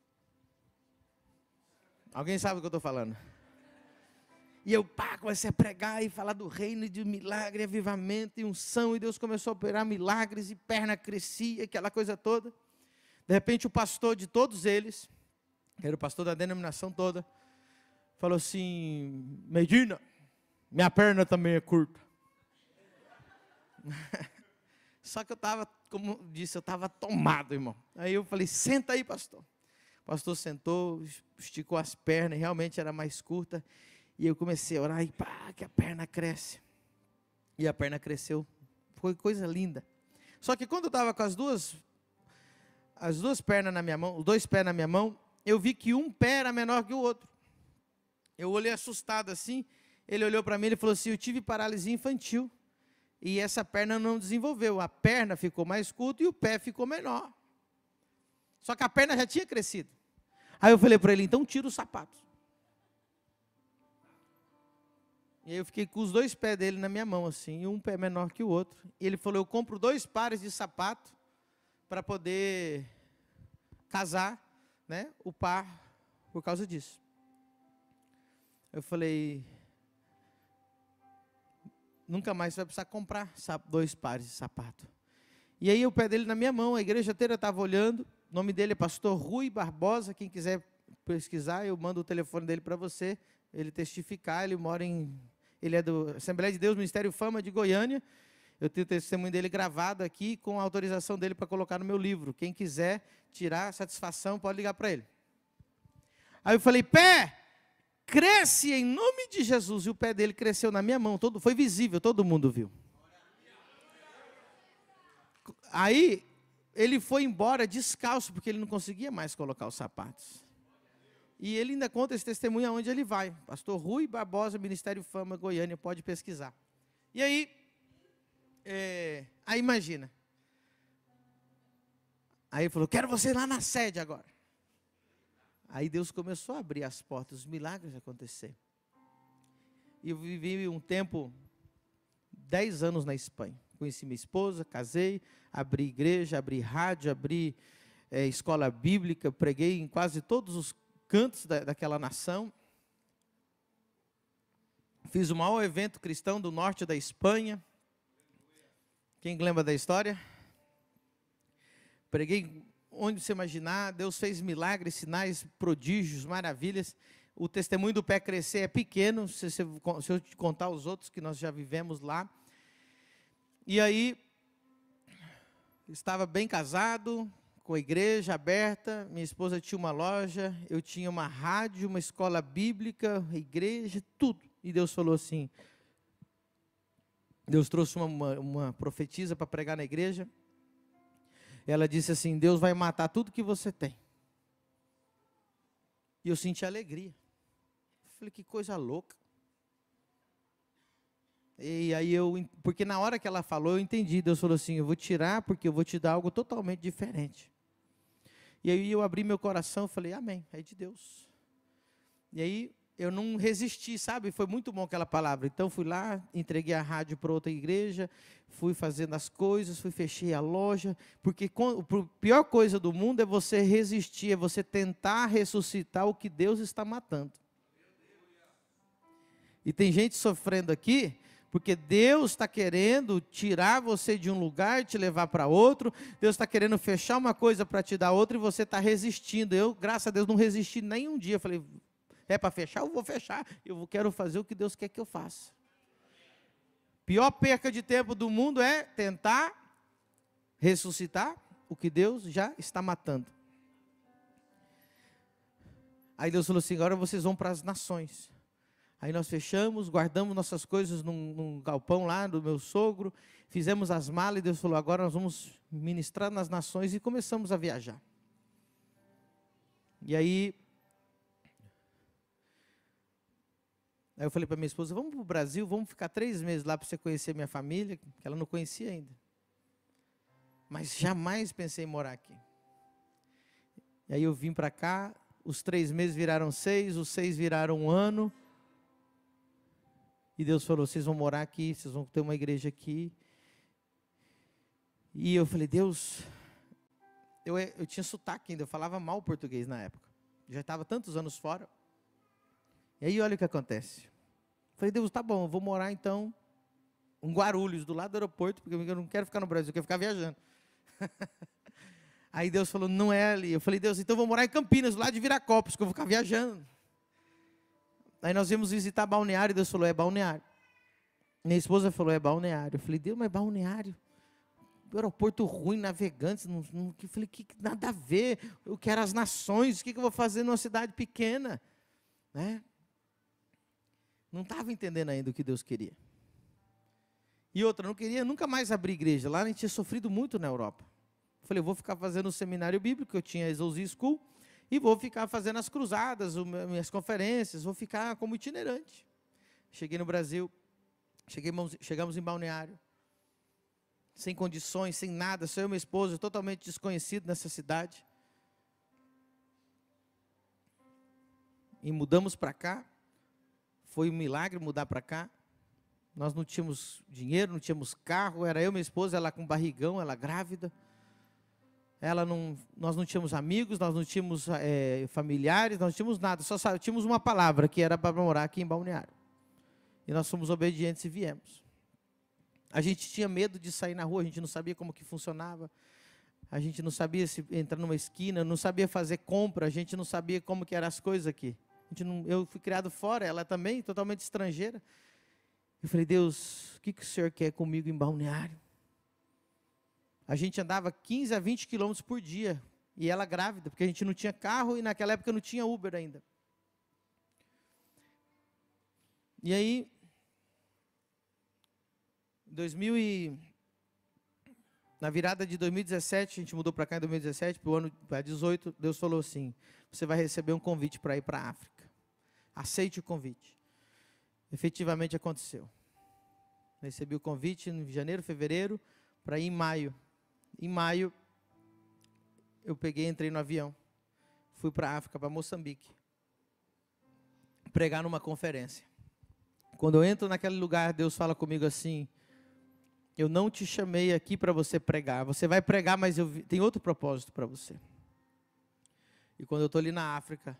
Alguém sabe o que eu estou falando? E eu, pá, comecei a pregar e falar do reino, de milagre, avivamento e unção. E Deus começou a operar milagres e perna crescia, aquela coisa toda. De repente o pastor de todos eles que era o pastor da denominação toda, falou assim: Medina, minha perna também é curta. Só que eu estava, como disse, eu estava tomado, irmão. Aí eu falei: senta aí, pastor. O pastor sentou, esticou as pernas, realmente era mais curta. E eu comecei a orar e pá, que a perna cresce. E a perna cresceu. Foi coisa linda. Só que quando eu estava com as duas, as duas pernas na minha mão, os dois pés na minha mão, eu vi que um pé era menor que o outro. Eu olhei assustado assim, ele olhou para mim e falou assim: eu tive paralisia infantil. E essa perna não desenvolveu. A perna ficou mais curta e o pé ficou menor. Só que a perna já tinha crescido. Aí eu falei para ele: então tira os sapatos. E aí eu fiquei com os dois pés dele na minha mão, assim, e um pé menor que o outro. E ele falou: eu compro dois pares de sapato para poder casar, né, o par por causa disso. Eu falei: nunca mais você vai precisar comprar dois pares de sapato. E aí o pé dele na minha mão, a igreja inteira estava olhando. O nome dele é pastor Rui Barbosa. Quem quiser pesquisar, eu mando o telefone dele para você, ele testificar. Ele mora em, ele é do Assembleia de Deus, Ministério Fama de Goiânia. Eu tenho o testemunho dele gravado aqui, com a autorização dele para colocar no meu livro. Quem quiser tirar satisfação, pode ligar para ele. Aí eu falei: pé, cresce em nome de Jesus. E o pé dele cresceu na minha mão, todo, foi visível, todo mundo viu. Aí ele foi embora descalço, porque ele não conseguia mais colocar os sapatos. E ele ainda conta esse testemunho aonde ele vai. Pastor Rui Barbosa, Ministério Fama, Goiânia, pode pesquisar. E aí, é, aí imagina. Aí ele falou: quero você lá na sede agora. Aí Deus começou a abrir as portas, os milagres aconteceram. E eu vivi um tempo, dez anos na Espanha. Conheci minha esposa, casei, abri igreja, abri rádio, abri é, escola bíblica, preguei em quase todos os cantos da, daquela nação. Fiz o maior evento cristão do norte da Espanha. Quem lembra da história? Preguei onde você imaginar. Deus fez milagres, sinais, prodígios, maravilhas. O testemunho do pé crescer é pequeno, se, se, se eu te contar os outros que nós já vivemos lá. E aí, estava bem casado, com a igreja aberta, minha esposa tinha uma loja, eu tinha uma rádio, uma escola bíblica, igreja, tudo. E Deus falou assim, Deus trouxe uma, uma, uma profetisa para pregar na igreja. Ela disse assim: Deus vai matar tudo que você tem. E eu senti alegria. Falei: que coisa louca. E aí eu, porque na hora que ela falou, eu entendi. Deus falou assim: eu vou tirar, porque eu vou te dar algo totalmente diferente. E aí eu abri meu coração e falei: amém, é de Deus. E aí eu não resisti, sabe? Foi muito bom aquela palavra. Então fui lá, entreguei a rádio para outra igreja, fui fazendo as coisas, fui fechei a loja, porque a pior coisa do mundo é você resistir, é você tentar ressuscitar o que Deus está matando. E tem gente sofrendo aqui, porque Deus está querendo tirar você de um lugar e te levar para outro. Deus está querendo fechar uma coisa para te dar outra e você está resistindo. Eu, graças a Deus, não resisti nem um dia. Eu falei: é para fechar? Eu vou fechar. Eu quero fazer o que Deus quer que eu faça. Pior perca de tempo do mundo é tentar ressuscitar o que Deus já está matando. Aí Deus falou assim: agora vocês vão para as nações. Aí nós fechamos, guardamos nossas coisas num, num galpão lá do meu sogro, fizemos as malas e Deus falou: agora nós vamos ministrar nas nações, e começamos a viajar. E aí, aí eu falei para minha esposa: vamos para o Brasil, vamos ficar três meses lá para você conhecer minha família, que ela não conhecia ainda. Mas jamais pensei em morar aqui. E aí eu vim para cá, os três meses viraram seis, os seis viraram um ano. E Deus falou: vocês vão morar aqui, vocês vão ter uma igreja aqui. E eu falei: Deus, eu, eu tinha sotaque ainda, eu falava mal português na época. Já estava tantos anos fora. E aí olha o que acontece. Eu falei: Deus, tá bom, eu vou morar então em Guarulhos, do lado do aeroporto, porque eu não quero ficar no Brasil, eu quero ficar viajando. Aí Deus falou, não é ali. Eu falei, Deus, então eu vou morar em Campinas, lá de Viracopos, que eu vou ficar viajando. Aí nós íamos visitar Balneário, Deus falou, é Balneário. Minha esposa falou, é Balneário. Eu falei, Deus, mas Balneário? Aeroporto ruim, Navegantes. Não, não, eu falei, que, nada a ver. Eu quero as nações, o que, que eu vou fazer numa cidade pequena? Né? Não estava entendendo ainda o que Deus queria. E outra, não queria nunca mais abrir igreja. Lá a gente tinha sofrido muito na Europa. Eu falei, eu vou ficar fazendo o seminário bíblico, eu tinha a Exousia School, e vou ficar fazendo as cruzadas, minhas conferências, vou ficar como itinerante. Cheguei no Brasil, chegamos, chegamos em Balneário, sem condições, sem nada, só eu e meu esposo, totalmente desconhecido nessa cidade. E mudamos para cá, foi um milagre mudar para cá. Nós não tínhamos dinheiro, não tínhamos carro, era eu e minha esposa, ela com barrigão, ela grávida. Ela não, nós não tínhamos amigos, nós não tínhamos é, familiares, nós não tínhamos nada, só tínhamos uma palavra, que era para morar aqui em Balneário. E nós fomos obedientes e viemos. A gente tinha medo de sair na rua, a gente não sabia como que funcionava, a gente não sabia se entrar numa esquina, não sabia fazer compra, a gente não sabia como que eram as coisas aqui. A gente não, eu fui criado fora, ela também, totalmente estrangeira. Eu falei, Deus, o que, que o Senhor quer comigo em Balneário? A gente andava quinze a vinte quilômetros por dia, e ela grávida, porque a gente não tinha carro, e naquela época não tinha Uber ainda. E aí, dois mil e, na virada de dois mil e dezessete, a gente mudou para cá em dois mil e dezessete, para o ano para dezoito, Deus falou assim, você vai receber um convite para ir para a África. Aceite o convite. Efetivamente aconteceu. Recebi o convite em janeiro, fevereiro, para ir em maio. Em maio, eu peguei, entrei no avião, fui para a África, para Moçambique, pregar numa conferência. Quando eu entro naquele lugar, Deus fala comigo assim, eu não te chamei aqui para você pregar, você vai pregar, mas eu vi, tem outro propósito para você. E quando eu estou ali na África,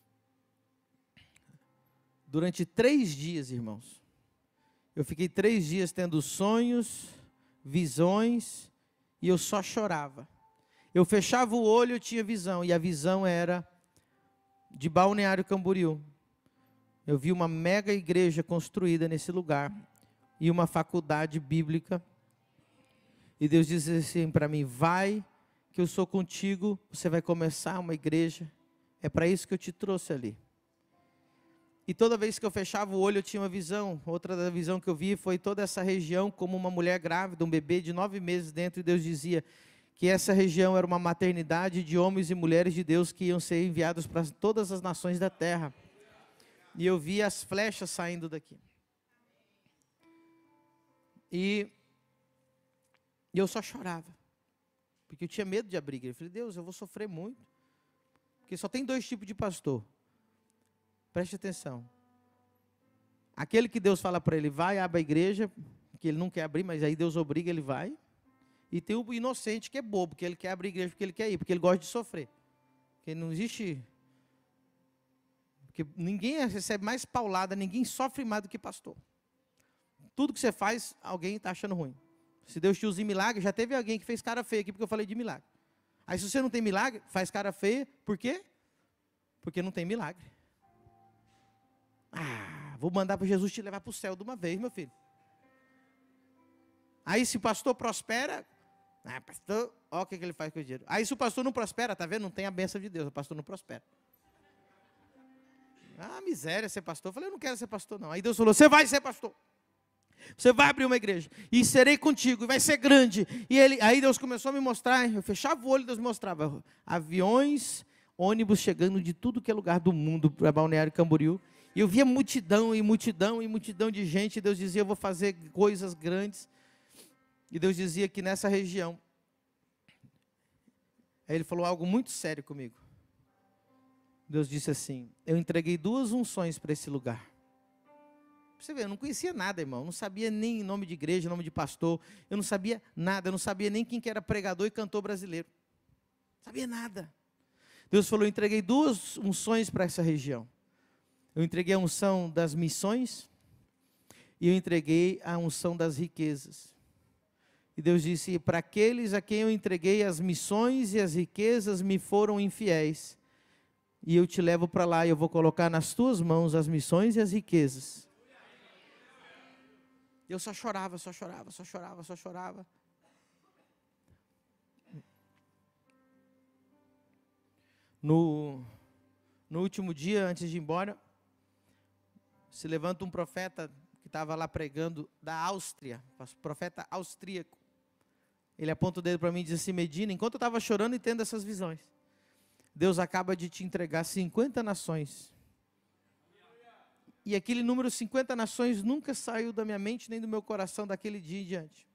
durante três dias, irmãos, eu fiquei três dias tendo sonhos, visões, e eu só chorava. Eu fechava o olho, eu tinha visão, e a visão era de Balneário Camboriú. Eu vi uma mega igreja construída nesse lugar, e uma faculdade bíblica, e Deus disse assim para mim, vai, que eu sou contigo, você vai começar uma igreja, é para isso que eu te trouxe ali. E toda vez que eu fechava o olho, eu tinha uma visão. Outra visão que eu vi foi toda essa região como uma mulher grávida, um bebê de nove meses dentro. E Deus dizia que essa região era uma maternidade de homens e mulheres de Deus que iam ser enviados para todas as nações da terra. E eu vi as flechas saindo daqui. E, e eu só chorava. Porque eu tinha medo de abrir igreja. Eu falei, Deus, eu vou sofrer muito. Porque só tem dois tipos de pastor. Preste atenção. Aquele que Deus fala para ele, vai, abre a igreja, que ele não quer abrir, mas aí Deus obriga, ele vai. E tem o inocente que é bobo, que ele quer abrir a igreja porque ele quer ir, porque ele gosta de sofrer. Porque não existe... Porque ninguém recebe mais paulada, ninguém sofre mais do que pastor. Tudo que você faz, alguém está achando ruim. Se Deus te usa em milagre, já teve alguém que fez cara feia aqui, porque eu falei de milagre. Aí se você não tem milagre, faz cara feia, por quê? Porque não tem milagre. Ah, vou mandar para Jesus te levar para o céu de uma vez, meu filho. Aí se o pastor prospera, ah, pastor, olha o que, que ele faz com o dinheiro. Aí se o pastor não prospera, tá vendo? Não tem a bênção de Deus, o pastor não prospera. Ah, miséria ser pastor. Eu falei, eu não quero ser pastor não. Aí Deus falou, você vai ser pastor. Você vai abrir uma igreja. E serei contigo, e vai ser grande. E ele, aí Deus começou a me mostrar, eu fechava o olho e Deus me mostrava aviões, ônibus chegando de tudo que é lugar do mundo para Balneário Camboriú. E eu via multidão e multidão e multidão de gente. E Deus dizia, eu vou fazer coisas grandes. E Deus dizia que nessa região. Aí ele falou algo muito sério comigo. Deus disse assim, eu entreguei duas unções para esse lugar. Você vê, eu não conhecia nada, irmão. Eu não sabia nem nome de igreja, nome de pastor. Eu não sabia nada. Eu não sabia nem quem que era pregador e cantor brasileiro. Não sabia nada. Deus falou, eu entreguei duas unções para essa região. Eu entreguei a unção das missões e eu entreguei a unção das riquezas. E Deus disse: para aqueles a quem eu entreguei as missões e as riquezas me foram infiéis. E eu te levo para lá e eu vou colocar nas tuas mãos as missões e as riquezas. Eu só chorava, só chorava, só chorava, só chorava. No, no último dia, antes de ir embora, se levanta um profeta que estava lá pregando da Áustria, profeta austríaco. Ele aponta o dedo para mim e diz assim: Medina, enquanto eu estava chorando e tendo essas visões, Deus acaba de te entregar cinquenta nações. E aquele número cinquenta nações nunca saiu da minha mente nem do meu coração daquele dia em diante.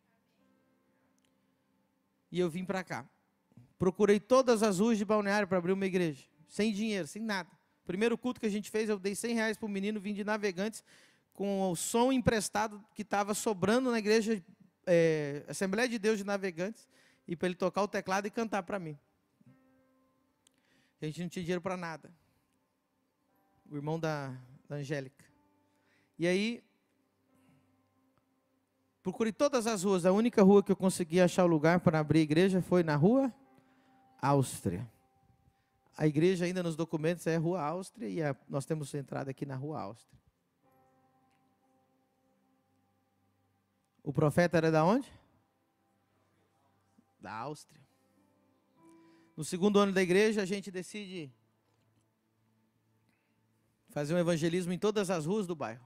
E eu vim para cá. Procurei todas as ruas de Balneário para abrir uma igreja. Sem dinheiro, sem nada. Primeiro culto que a gente fez, eu dei cem reais para o menino, vim de Navegantes, com o som emprestado que estava sobrando na igreja, é, Assembleia de Deus de Navegantes, e para ele tocar o teclado e cantar para mim. A gente não tinha dinheiro para nada. O irmão da, da Angélica. E aí, procurei todas as ruas. A única rua que eu consegui achar o lugar para abrir a igreja foi na rua Áustria. A igreja ainda nos documentos é Rua Áustria e a, nós temos entrada aqui na Rua Áustria. O profeta era da onde? Da Áustria. No segundo ano da igreja, a gente decide fazer um evangelismo em todas as ruas do bairro.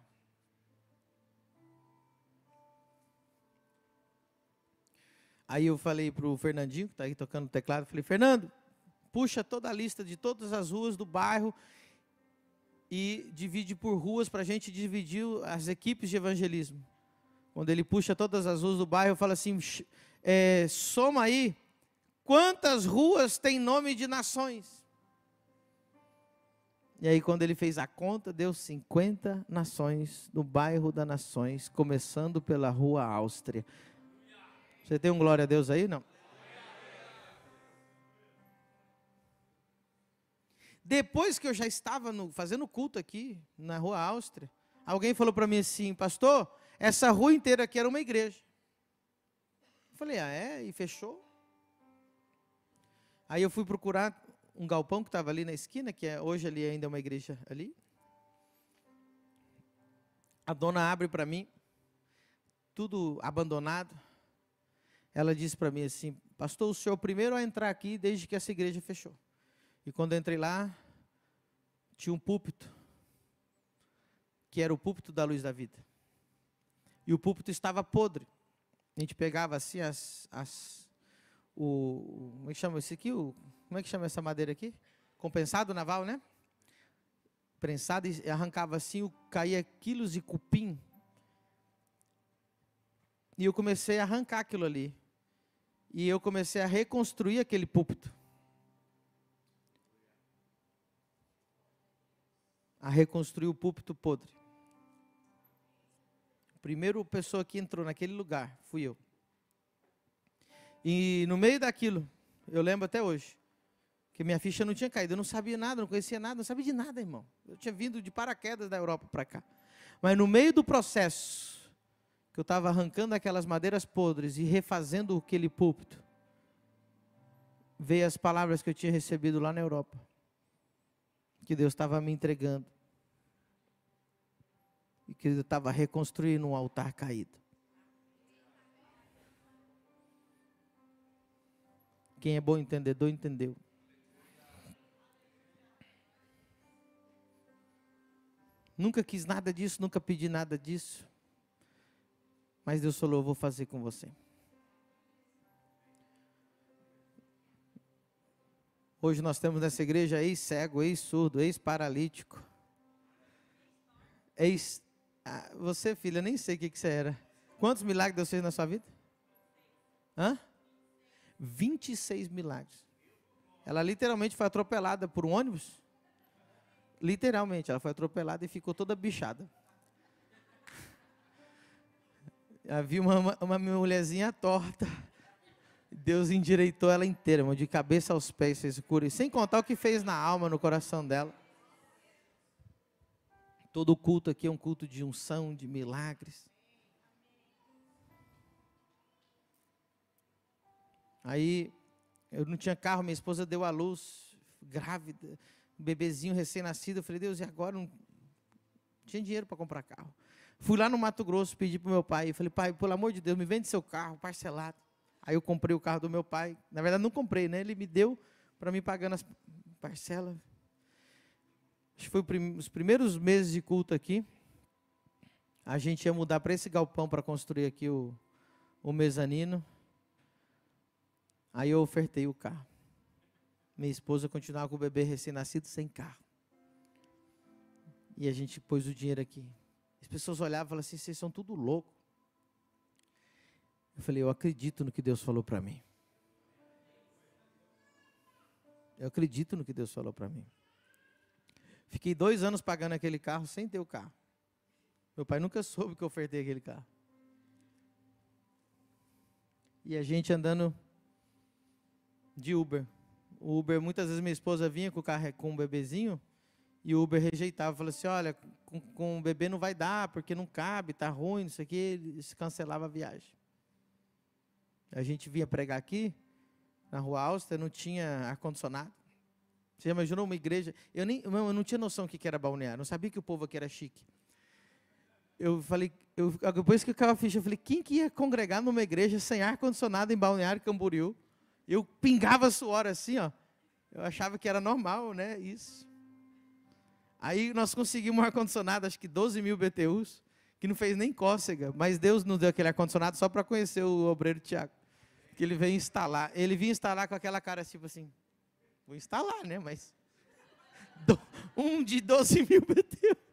Aí eu falei para o Fernandinho, que está aí tocando teclado, falei: Fernando, puxa toda a lista de todas as ruas do bairro e divide por ruas para a gente dividir as equipes de evangelismo. Quando ele puxa todas as ruas do bairro, eu falo assim: é, soma aí, quantas ruas tem nome de nações? E aí quando ele fez a conta, deu cinquenta nações no bairro das Nações, começando pela Rua Áustria. Você tem um glória a Deus aí, não? Depois que eu já estava no, fazendo culto aqui, na Rua Áustria, alguém falou para mim assim: pastor, essa rua inteira aqui era uma igreja. Eu falei: ah, é? E fechou? Aí eu fui procurar um galpão que estava ali na esquina, que é, hoje ali ainda é uma igreja ali. A dona abre para mim, tudo abandonado. Ela disse para mim assim: pastor, o senhor é o primeiro a entrar aqui desde que essa igreja fechou. E quando eu entrei lá, tinha um púlpito, que era o púlpito da Luz da Vida. E o púlpito estava podre. A gente pegava assim as, as o, como é que chama esse aqui? O, como é que chama essa madeira aqui? Compensado naval, né? Prensado, e arrancava assim, caía quilos de cupim. E eu comecei a arrancar aquilo ali. E eu comecei a reconstruir aquele púlpito. A reconstruir o púlpito podre. A primeira pessoa que entrou naquele lugar fui eu. E no meio daquilo, eu lembro até hoje, que minha ficha não tinha caído, eu não sabia nada, não conhecia nada, não sabia de nada, irmão. Eu tinha vindo de paraquedas da Europa para cá. Mas no meio do processo, que eu estava arrancando aquelas madeiras podres e refazendo aquele púlpito, veio as palavras que eu tinha recebido lá na Europa, que Deus estava me entregando, e que Ele estava reconstruindo um altar caído. Quem é bom entendedor, entendeu. Nunca quis nada disso, nunca pedi nada disso. Mas Deus falou: eu vou fazer com você. Hoje nós temos nessa igreja ex-cego, ex-surdo, ex-paralítico. Ex... Ah, você, filha, nem sei o que, que você era. Quantos milagres Deus fez na sua vida? Hã? vinte e seis milagres. Ela literalmente foi atropelada por um ônibus. Literalmente, ela foi atropelada e ficou toda bichada. Havia uma, uma mulherzinha torta. Deus endireitou ela inteira, de cabeça aos pés, fez cura. Sem contar o que fez na alma, no coração dela. Todo culto aqui é um culto de unção, de milagres. Aí, eu não tinha carro, minha esposa deu à luz, grávida, um bebezinho recém-nascido. Eu falei, Deus, e agora? Não tinha dinheiro para comprar carro. Fui lá no Mato Grosso, pedi para o meu pai. Eu falei, pai, pelo amor de Deus, me vende seu carro parcelado. Aí eu comprei o carro do meu pai. Na verdade, não comprei, né? Ele me deu para mim pagando as parcelas. Acho que foi os primeiros meses de culto aqui. A gente ia mudar para esse galpão para construir aqui o, o mezanino. Aí eu ofertei o carro. Minha esposa continuava com o bebê recém-nascido sem carro. E a gente pôs o dinheiro aqui. As pessoas olhavam e falavam assim, vocês são tudo louco. Eu falei, eu acredito no que Deus falou para mim. Eu acredito no que Deus falou para mim. Fiquei dois anos pagando aquele carro sem ter o carro. Meu pai nunca soube que eu ofertei aquele carro. E a gente andando de Uber. O Uber, muitas vezes minha esposa vinha com o carro com um bebezinho, e o Uber rejeitava, falava assim, olha, com, com o bebê não vai dar, porque não cabe, está ruim, não sei o quê, ele cancelava a viagem. A gente vinha pregar aqui, na Rua Áustria, não tinha ar-condicionado. Você já imaginou uma igreja? Eu, nem, eu não tinha noção do que era balneário, não sabia que o povo aqui era chique. Eu falei, eu, depois que eu ficava a ficha, eu falei, quem que ia congregar numa igreja sem ar-condicionado em Balneário Camboriú? Eu pingava suor assim, ó. Eu achava que era normal, né, isso. Aí nós conseguimos um ar-condicionado, acho que doze mil B T Us, que não fez nem cócega, mas Deus nos deu aquele ar-condicionado só para conhecer o obreiro Tiago, que ele veio instalar. Ele vinha instalar com aquela cara tipo assim, vou instalar, né, mas um de doze mil B T U.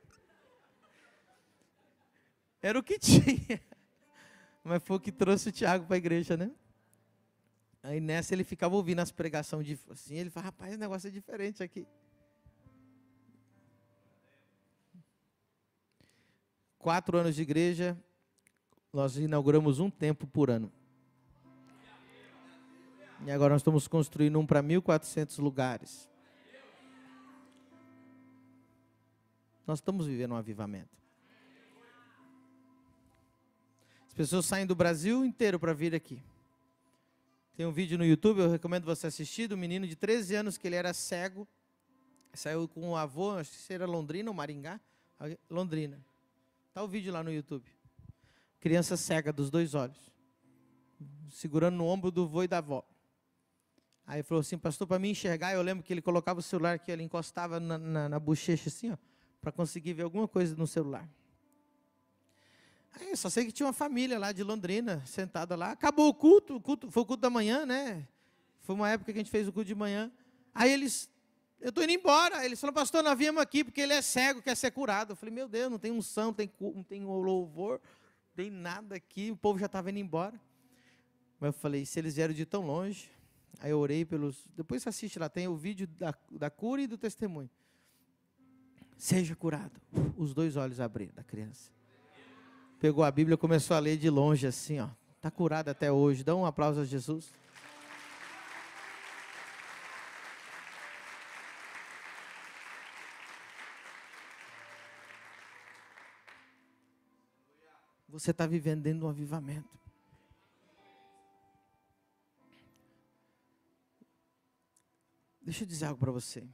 Era o que tinha. Mas foi o que trouxe o Tiago para a igreja, né? Aí nessa ele ficava ouvindo as pregações de assim, ele falava, rapaz, o negócio é diferente aqui. Quatro anos de igreja, nós inauguramos um templo por ano. E agora nós estamos construindo um para mil e quatrocentos lugares. Nós estamos vivendo um avivamento. As pessoas saem do Brasil inteiro para vir aqui. Tem um vídeo no YouTube, eu recomendo você assistir, do menino de treze anos, que ele era cego. Saiu com o avô, acho que era Londrina ou Maringá. Londrina. Está o vídeo lá no YouTube. Criança cega dos dois olhos. Segurando no ombro do vô e da avó. Aí ele falou assim, pastor, para mim enxergar, eu lembro que ele colocava o celular aqui, ele encostava na, na, na bochecha assim, ó, para conseguir ver alguma coisa no celular. Aí eu só sei que tinha uma família lá de Londrina, sentada lá. Acabou o culto, o culto, foi o culto da manhã, né? Foi uma época que a gente fez o culto de manhã. Aí eles, eu estou indo embora. Eles falaram, pastor, nós viemos aqui porque ele é cego, quer ser curado. Eu falei, meu Deus, não tem unção, não tem, não tem louvor, não tem nada aqui. O povo já estava indo embora. Mas eu falei, se eles vieram de tão longe. Aí eu orei pelos... Depois você assiste lá, tem o vídeo da, da cura e do testemunho. Seja curado. Os dois olhos abriram da criança. Pegou a Bíblia e começou a ler de longe assim, ó. Está curado até hoje. Dá um aplauso a Jesus. Você está vivendo dentro de um avivamento. Deixa eu dizer algo para você.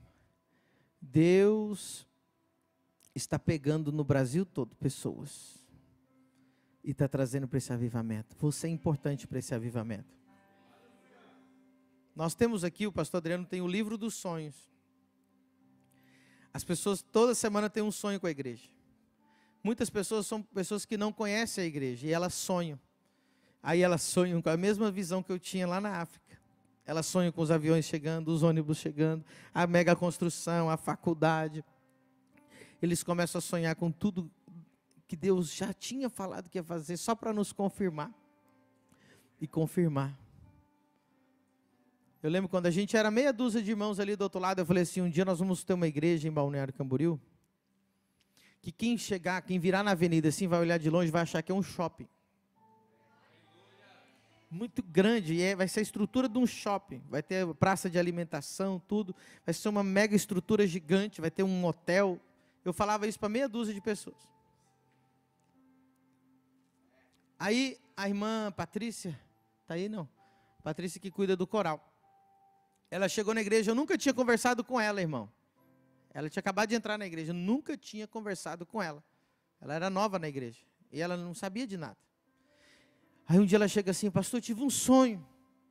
Deus está pegando no Brasil todo pessoas. E está trazendo para esse avivamento. Você é importante para esse avivamento. Nós temos aqui, o pastor Adriano tem o livro dos sonhos. As pessoas toda semana têm um sonho com a igreja. Muitas pessoas são pessoas que não conhecem a igreja e elas sonham. Aí elas sonham com a mesma visão que eu tinha lá na África. Elas sonham com os aviões chegando, os ônibus chegando, a mega construção, a faculdade. Eles começam a sonhar com tudo que Deus já tinha falado que ia fazer, só para nos confirmar. E confirmar. Eu lembro quando a gente era meia dúzia de irmãos ali do outro lado, eu falei assim, um dia nós vamos ter uma igreja em Balneário Camboriú, que quem chegar, quem virar na avenida assim, vai olhar de longe, vai achar que é um shopping. Muito grande, e é, vai ser a estrutura de um shopping, vai ter praça de alimentação, tudo, vai ser uma mega estrutura gigante, vai ter um hotel. Eu falava isso para meia dúzia de pessoas. Aí a irmã Patrícia, está aí não? Patrícia que cuida do coral. Ela chegou na igreja, eu nunca tinha conversado com ela, irmão. Ela tinha acabado de entrar na igreja, eu nunca tinha conversado com ela. Ela era nova na igreja, e ela não sabia de nada. Aí um dia ela chega assim, pastor, eu tive um sonho.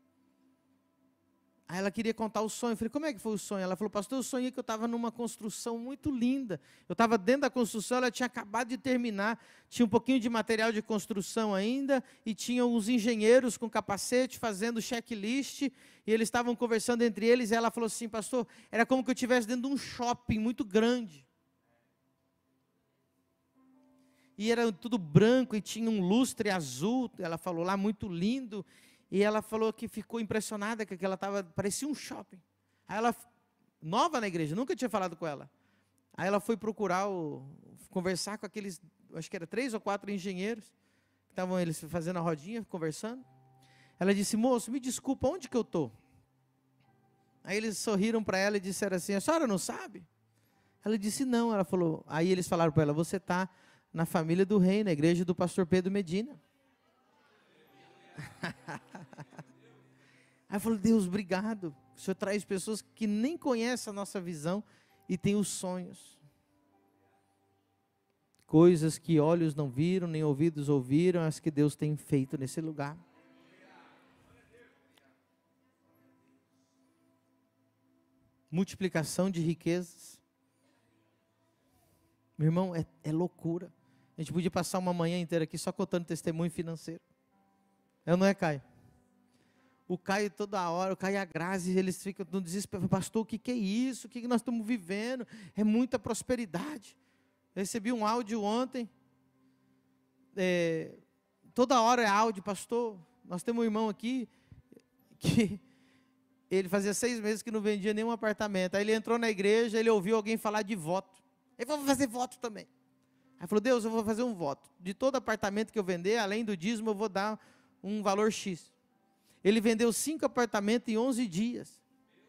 Aí ela queria contar o sonho. Eu falei, como é que foi o sonho? Ela falou, pastor, eu sonhei que eu estava numa construção muito linda. Eu estava dentro da construção, ela tinha acabado de terminar. Tinha um pouquinho de material de construção ainda. E tinham os engenheiros com capacete fazendo checklist. E eles estavam conversando entre eles. E ela falou assim, pastor, era como que eu estivesse dentro de um shopping muito grande. E era tudo branco e tinha um lustre azul. Ela falou lá, muito lindo. E ela falou que ficou impressionada, que ela estava, parecia um shopping. Aí ela, nova na igreja, nunca tinha falado com ela. Aí ela foi procurar, o, conversar com aqueles, acho que era três ou quatro engenheiros, que estavam eles fazendo a rodinha, conversando. Ela disse, moço, me desculpa, onde que eu estou? Aí eles sorriram para ela e disseram assim, a senhora não sabe? Ela disse, não. Ela falou, aí eles falaram para ela, você está na família do rei, na igreja do pastor Pedro Medina. Aí eu falei, Deus, obrigado. O Senhor traz pessoas que nem conhecem a nossa visão e têm os sonhos. Coisas que olhos não viram, nem ouvidos ouviram, as que Deus tem feito nesse lugar. Multiplicação de riquezas. Meu irmão, é, é loucura. A gente podia passar uma manhã inteira aqui só contando testemunho financeiro. É ou não é, Caio? O Caio toda hora, o Caio e a Grazi, eles ficam no desespero. Pastor, o que, que é isso? O que, que nós estamos vivendo? É muita prosperidade. Eu recebi um áudio ontem. É, toda hora é áudio, pastor. Nós temos um irmão aqui que ele fazia seis meses que não vendia nenhum apartamento. Aí ele entrou na igreja, ele ouviu alguém falar de voto. Ele falou, vou fazer voto também. Aí falou, Deus, eu vou fazer um voto. De todo apartamento que eu vender, além do dízimo, eu vou dar um valor X. Ele vendeu cinco apartamentos em onze dias.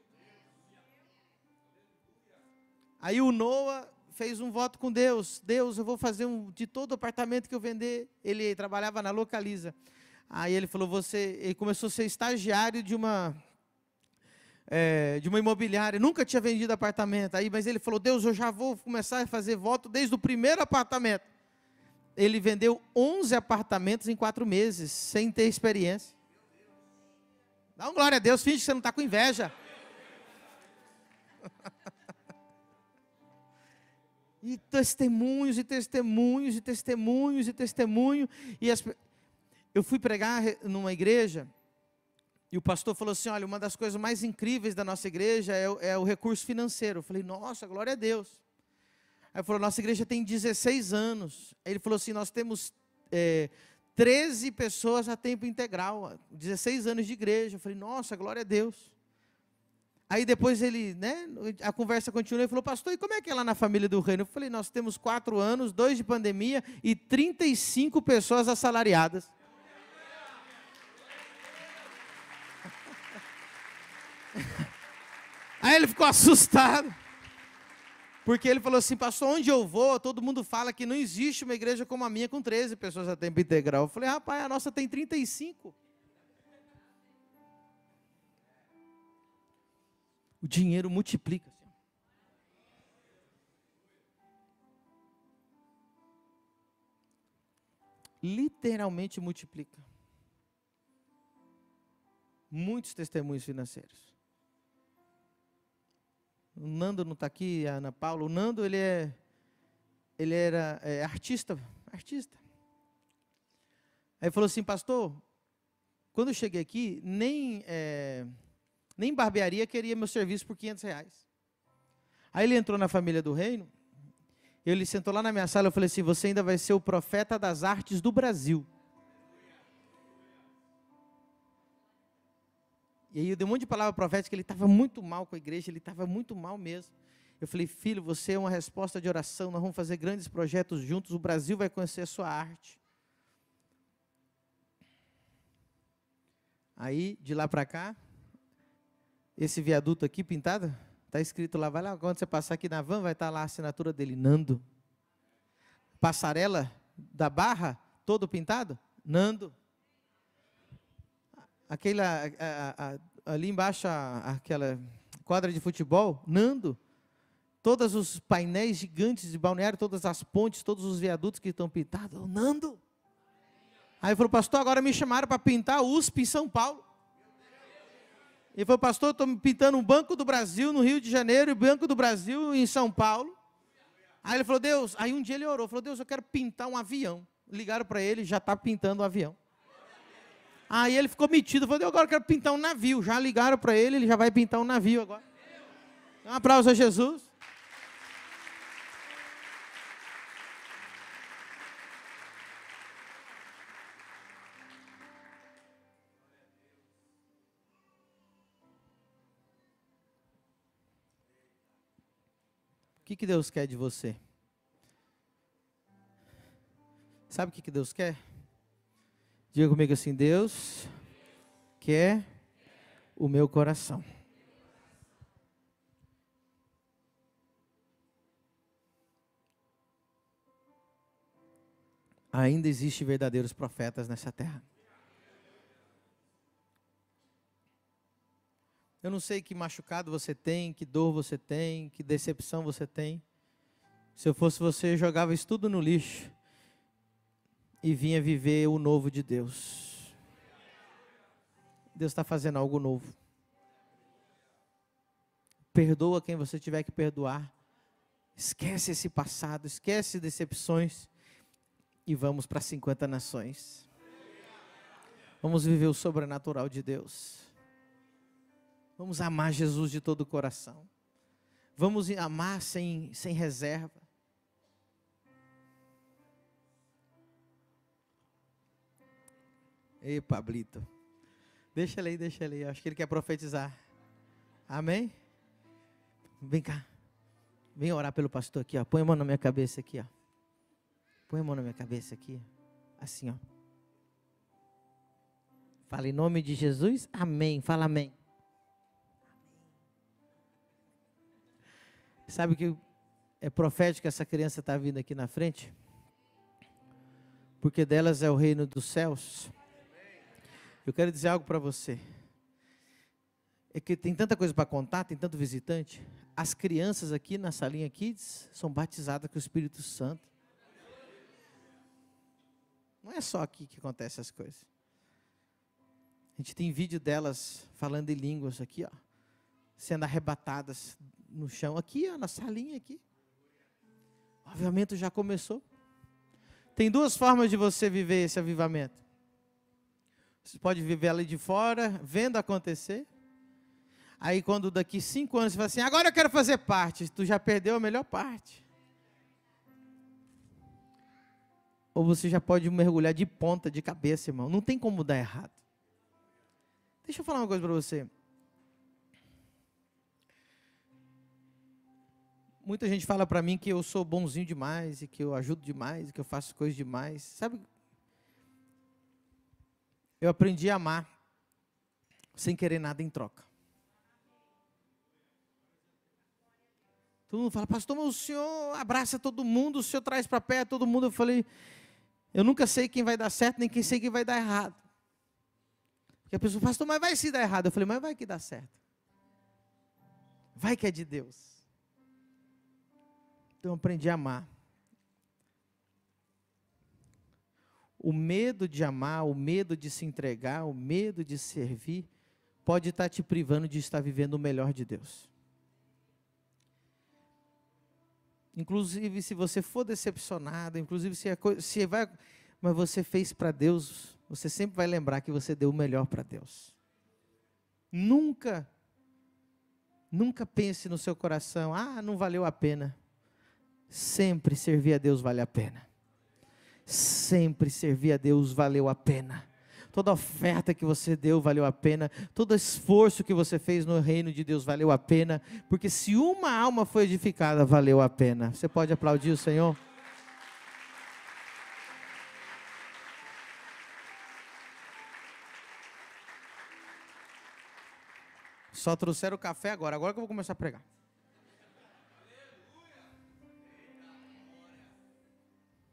Aí o Noah fez um voto com Deus. Deus, eu vou fazer um, de todo apartamento que eu vender. Ele trabalhava na Localiza. Aí ele falou, você, ele começou a ser estagiário de uma, é, de uma imobiliária. Nunca tinha vendido apartamento. Aí, mas ele falou, Deus, eu já vou começar a fazer voto desde o primeiro apartamento. Ele vendeu onze apartamentos em quatro meses, sem ter experiência. Dá um glória a Deus, finge que você não está com inveja. E testemunhos, e testemunhos, e testemunhos, e testemunho. E as... Eu fui pregar numa igreja, e o pastor falou assim, olha, uma das coisas mais incríveis da nossa igreja é o, é o recurso financeiro. Eu falei, nossa, glória a Deus. Aí ele falou, nossa igreja tem dezesseis anos. Aí ele falou assim, nós temos é, treze pessoas a tempo integral, dezesseis anos de igreja. Eu falei, nossa, glória a Deus. Aí depois ele, né, a conversa continuou, ele falou, pastor, e como é que é lá na família do reino? Eu falei, nós temos quatro anos, dois de pandemia e trinta e cinco pessoas assalariadas. Aí ele ficou assustado. Porque ele falou assim, pastor, onde eu vou, todo mundo fala que não existe uma igreja como a minha com treze pessoas a tempo integral. Eu falei, rapaz, a nossa tem trinta e cinco. O dinheiro multiplica. Literalmente multiplica. Muitos testemunhos financeiros. O Nando não está aqui, a Ana Paula. O Nando, ele, é, ele era é, artista, artista. Aí falou assim, pastor, quando eu cheguei aqui, nem, é, nem barbearia queria meu serviço por quinhentos reais. Aí ele entrou na família do reino, ele sentou lá na minha sala, eu falei assim, você ainda vai ser o profeta das artes do Brasil. E aí eu dei um monte de palavra profética, ele estava muito mal com a igreja, ele estava muito mal mesmo. Eu falei, filho, você é uma resposta de oração, nós vamos fazer grandes projetos juntos, o Brasil vai conhecer a sua arte. Aí, de lá para cá, esse viaduto aqui pintado, está escrito lá, vai lá, quando você passar aqui na van, vai estar lá a assinatura dele, Nando. Passarela da Barra, todo pintado, Nando. aquela, a, a, ali embaixo, a, aquela quadra de futebol, Nando, todos os painéis gigantes de balneário, todas as pontes, todos os viadutos que estão pintados, Nando. Aí ele falou, pastor, agora me chamaram para pintar a U S P em São Paulo. Ele falou, pastor, estou pintando um Banco do Brasil no Rio de Janeiro e Banco do Brasil em São Paulo. Aí ele falou, Deus, aí um dia ele orou, falou, Deus, eu quero pintar um avião. Ligaram para ele, já está pintando o avião. Aí ele ficou metido, falou, Deus, agora eu quero pintar um navio. Já ligaram para ele, ele já vai pintar um navio agora. Um aplauso a Jesus. O que, que Deus quer de você? Sabe o que, que Deus quer? Diga comigo assim, Deus quer o meu coração. Ainda existem verdadeiros profetas nessa terra. Eu não sei que machucado você tem, que dor você tem, que decepção você tem. Se eu fosse você, eu jogava isso tudo no lixo e vinha viver o novo de Deus. Deus está fazendo algo novo. Perdoa quem você tiver que perdoar. Esquece esse passado, esquece decepções e vamos para cinquenta nações. Vamos viver o sobrenatural de Deus. Vamos amar Jesus de todo o coração. Vamos amar sem, sem reserva. Ei, Pablito. Deixa ele aí, deixa ele aí. Acho que ele quer profetizar. Amém? Vem cá. Vem orar pelo pastor aqui, ó. Põe a mão na minha cabeça aqui, ó. Põe a mão na minha cabeça aqui. Assim, ó. Fala em nome de Jesus. Amém. Fala amém. Sabe que é profético essa criança está vindo aqui na frente? Porque delas é o reino dos céus. Eu quero dizer algo para você. É que tem tanta coisa para contar, tem tanto visitante. As crianças aqui na salinha Kids são batizadas com o Espírito Santo. Não é só aqui que acontecem as coisas. A gente tem vídeo delas falando em línguas aqui, ó, sendo arrebatadas no chão, aqui, ó, na salinha aqui. O avivamento já começou. Tem duas formas de você viver esse avivamento. Você pode viver ali de fora, vendo acontecer. Aí quando daqui cinco anos você fala assim, agora eu quero fazer parte, tu já perdeu a melhor parte. Ou você já pode mergulhar de ponta, de cabeça, irmão. Não tem como dar errado. Deixa eu falar uma coisa para você. Muita gente fala para mim que eu sou bonzinho demais, e que eu ajudo demais, e que eu faço coisas demais. Sabe? Eu aprendi a amar, sem querer nada em troca. Todo mundo fala, pastor, mas o senhor abraça todo mundo, o senhor traz para perto todo mundo. Eu falei, eu nunca sei quem vai dar certo, nem quem sei quem vai dar errado. Porque a pessoa fala, pastor, mas vai se dar errado. Eu falei, mas vai que dá certo. Vai que é de Deus. Então eu aprendi a amar. O medo de amar, o medo de se entregar, o medo de servir, pode estar te privando de estar vivendo o melhor de Deus. Inclusive, se você for decepcionado, inclusive se, a coisa, se vai, mas você fez para Deus, você sempre vai lembrar que você deu o melhor para Deus. Nunca, nunca pense no seu coração, ah, não valeu a pena. Sempre servir a Deus vale a pena. Sempre servir a Deus valeu a pena. Toda oferta que você deu valeu a pena. Todo esforço que você fez no reino de Deus valeu a pena. Porque se uma alma foi edificada, valeu a pena. Você pode aplaudir o Senhor? Só trouxeram o café agora. Agora que eu vou começar a pregar.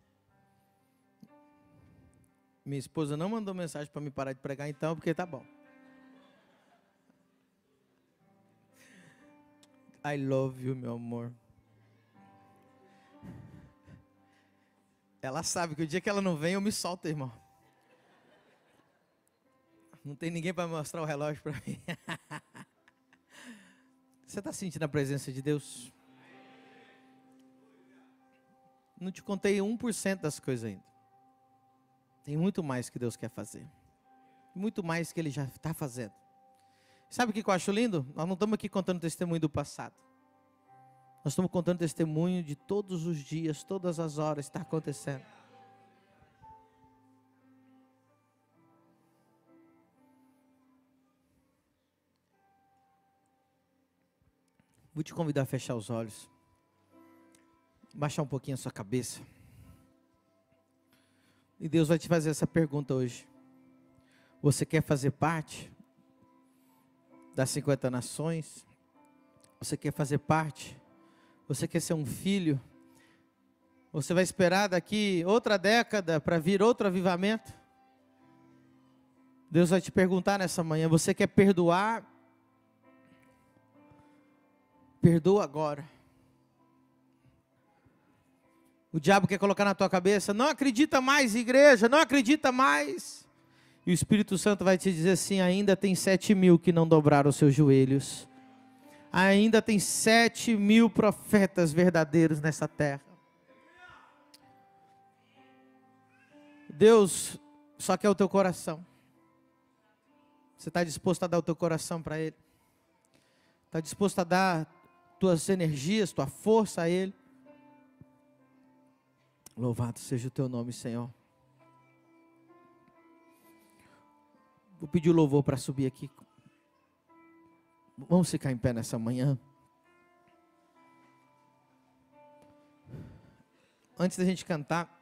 Minha esposa não mandou mensagem para me parar de pregar então, porque tá bom. I love you, meu amor. Ela sabe que o dia que ela não vem, eu me solto, irmão. Não tem ninguém para mostrar o relógio para mim. Você está sentindo a presença de Deus? Não te contei um por cento das coisas ainda. Tem muito mais que Deus quer fazer. Muito mais que Ele já está fazendo. Sabe o que eu acho lindo? Nós não estamos aqui contando testemunho do passado. Nós estamos contando testemunho de todos os dias, todas as horas que está acontecendo. Vou te convidar a fechar os olhos. Baixar um pouquinho a sua cabeça. E Deus vai te fazer essa pergunta hoje. Você quer fazer parte das cinquenta nações? Você quer fazer parte? Você quer ser um filho? Você vai esperar daqui outra década para vir outro avivamento? Deus vai te perguntar nessa manhã, você quer perdoar? Perdoa agora. O diabo quer colocar na tua cabeça, não acredita mais, igreja, não acredita mais. E o Espírito Santo vai te dizer assim, ainda tem sete mil que não dobraram os seus joelhos. Ainda tem sete mil profetas verdadeiros nessa terra. Deus só quer o teu coração. Você está disposto a dar o teu coração para Ele? Está disposto a dar tuas energias, tua força a Ele? Louvado seja o teu nome, Senhor. Vou pedir o louvor para subir aqui. Vamos ficar em pé nessa manhã. Antes da gente cantar,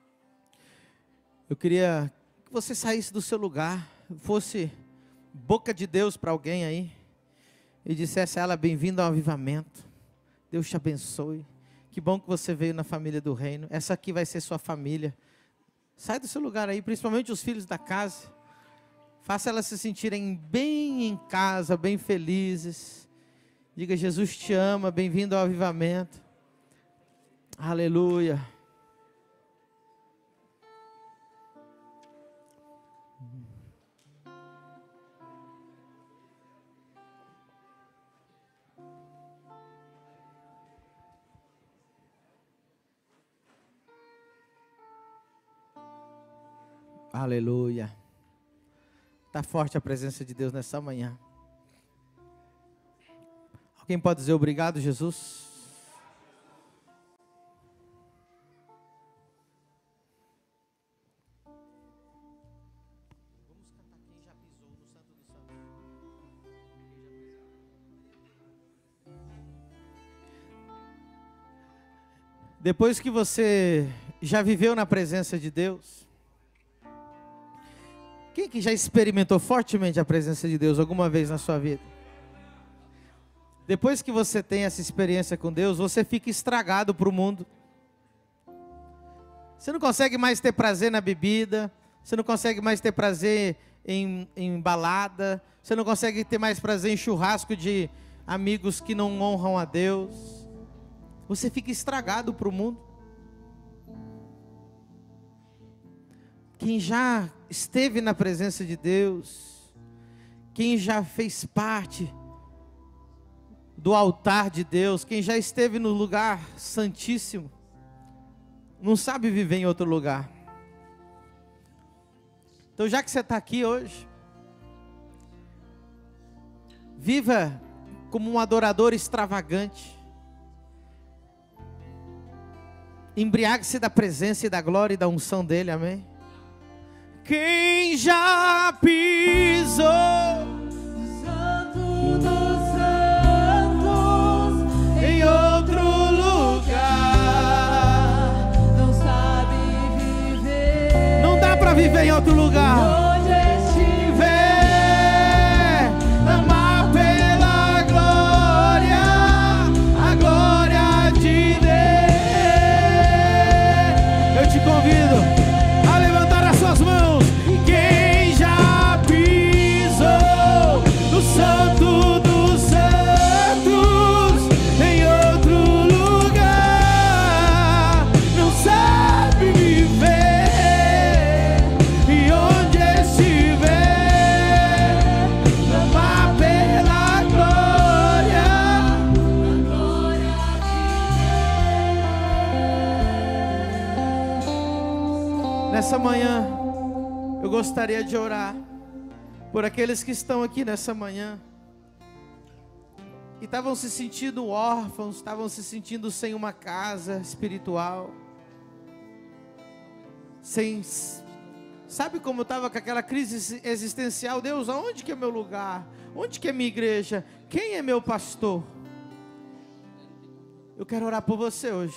eu queria que você saísse do seu lugar, fosse boca de Deus para alguém aí, e dissesse a ela, bem-vindo ao avivamento. Deus te abençoe. Que bom que você veio na família do reino. Essa aqui vai ser sua família. Sai do seu lugar aí, principalmente os filhos da casa. Faça elas se sentirem bem em casa, bem felizes. Diga, Jesus te ama, bem-vindo ao avivamento. Aleluia. Aleluia. Está forte a presença de Deus nessa manhã. Alguém pode dizer obrigado, Jesus? Vamos cantar quem já pisou no Santo dos Santos. Depois que você já viveu na presença de Deus, quem que já experimentou fortemente a presença de Deus alguma vez na sua vida? Depois que você tem essa experiência com Deus, você fica estragado para o mundo. Você não consegue mais ter prazer na bebida, você não consegue mais ter prazer em, em balada, você não consegue ter mais prazer em churrasco de amigos que não honram a Deus. Você fica estragado para o mundo. Quem já esteve na presença de Deus, quem já fez parte do altar de Deus, quem já esteve no lugar santíssimo, não sabe viver em outro lugar. Então, já que você está aqui hoje, viva como um adorador extravagante, embriague-se da presença e da glória e da unção dele, amém? Quem já pisou Santo dos Santos em outro lugar, não sabe viver. Não dá para viver em outro lugar. Onde estiver, amar pela glória, a glória de Deus. Eu te convido a levantar as suas mãos. Quem já pisou no Santo dos Santos nessa manhã eu gostaria de orar por aqueles que estão aqui nessa manhã e estavam se sentindo órfãos, estavam se sentindo sem uma casa espiritual, sem, sabe como eu estava com aquela crise existencial? Deus, aonde que é meu lugar? Onde que é minha igreja? Quem é meu pastor? Eu quero orar por você hoje.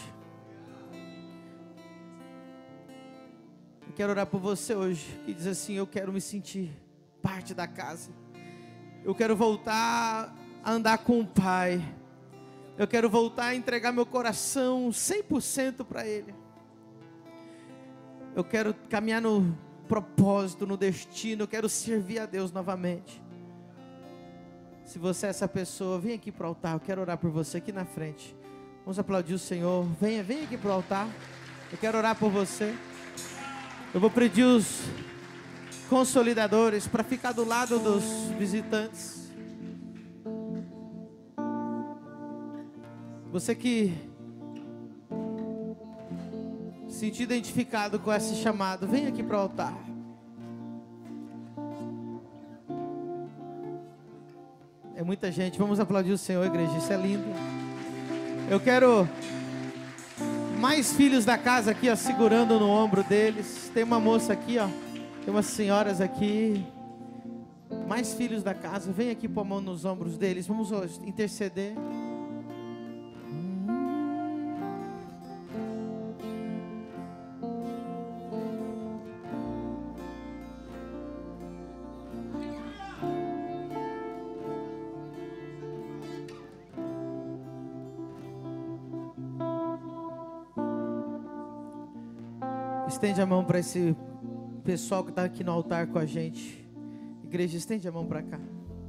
Eu quero orar por você hoje, que diz assim: eu quero me sentir parte da casa. Eu quero voltar a andar com o Pai. Eu quero voltar a entregar meu coração cem por cento para Ele. Eu quero caminhar no propósito, no destino. Eu quero servir a Deus novamente. Se você é essa pessoa, vem aqui para o altar. Eu quero orar por você aqui na frente. Vamos aplaudir o Senhor. Venha, venha aqui para o altar. Eu quero orar por você. Eu vou pedir os consolidadores para ficar do lado dos visitantes. Você que se sentir identificado com esse chamado, vem aqui para o altar. É muita gente. Vamos aplaudir o Senhor, igreja. Isso é lindo. Eu quero mais filhos da casa aqui, ó, segurando no ombro deles. Tem uma moça aqui, ó. Tem umas senhoras aqui. Mais filhos da casa. Vem aqui pôr a mão nos ombros deles. Vamos hoje interceder. Estende a mão para esse pessoal que está aqui no altar com a gente. Igreja, estende a mão para cá.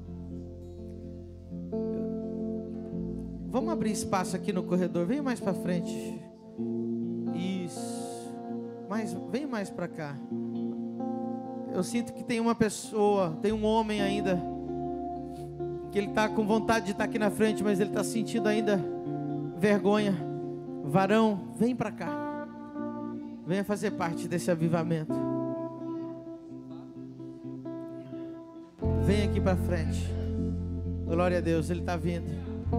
Vamos abrir espaço aqui no corredor. Vem mais para frente. Isso. Mais, vem mais para cá. Eu sinto que tem uma pessoa, tem um homem ainda, que ele está com vontade de estar aqui na frente, mas ele está sentindo ainda vergonha. Varão, vem para cá. Venha fazer parte desse avivamento. Vem aqui para frente. Glória a Deus, Ele está vindo.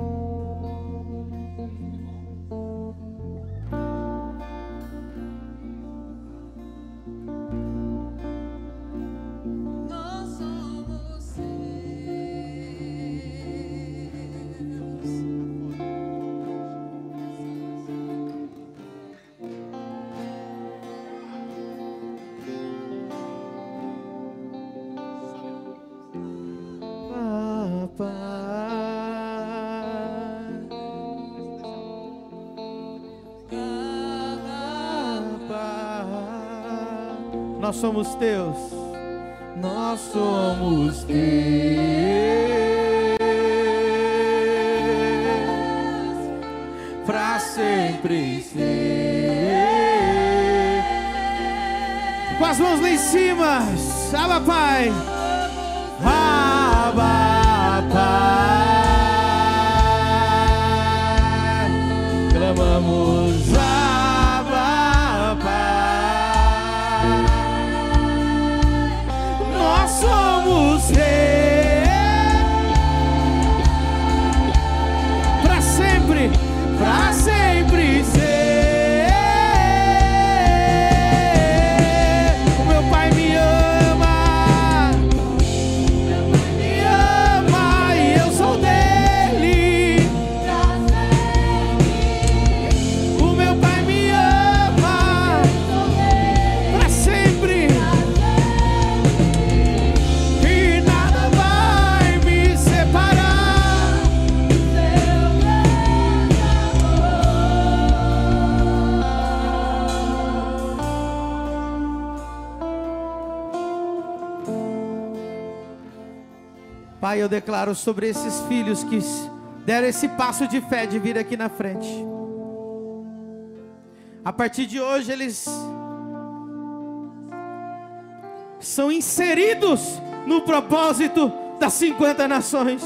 Nós somos seus. Nós somos teus. Nós somos teus. Pra sempre ser. Com as mãos lá em cima. Abba, Pai. Abba, Pai. Clamamos Abba, Pai. Nós somos reis. Pra sempre, pra sempre ser. O meu Pai me ama. Meu Pai me ama e eu sou dele. O meu Pai me ama pra sempre. E nada vai me separar. Pai, eu declaro sobre esses filhos que deram esse passo de fé de vir aqui na frente. A partir de hoje eles são inseridos no propósito das cinquenta nações.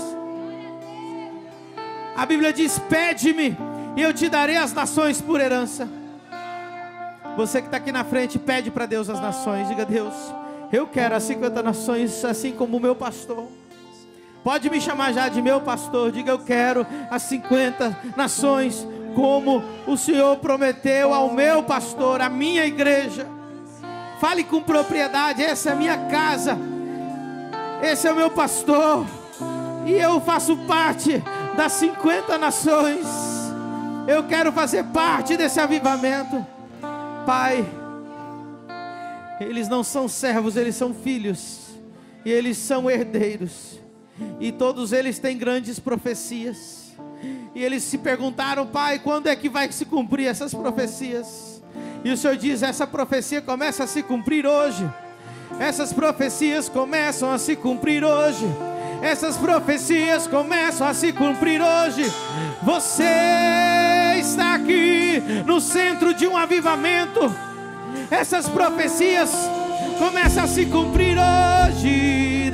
A Bíblia diz: pede-me e eu te darei as nações por herança. Você que está aqui na frente, pede para Deus as nações. Diga: Deus, eu quero as cinquenta nações, assim como o meu pastor. Pode me chamar já de meu pastor. Diga: eu quero as cinquenta nações, como o Senhor prometeu ao meu pastor, à minha igreja. Fale com propriedade: essa é a minha casa, esse é o meu pastor, e eu faço parte das cinquenta nações. Eu quero fazer parte desse avivamento. Pai, eles não são servos, eles são filhos, e eles são herdeiros, e todos eles têm grandes profecias, e eles se perguntaram: Pai, quando é que vai se cumprir essas profecias? E o Senhor diz: essa profecia começa a se cumprir hoje. Essas profecias começam a se cumprir hoje. Essas profecias começam a se cumprir hoje. Você está aqui no centro de um avivamento. Essas profecias começam a se cumprir hoje.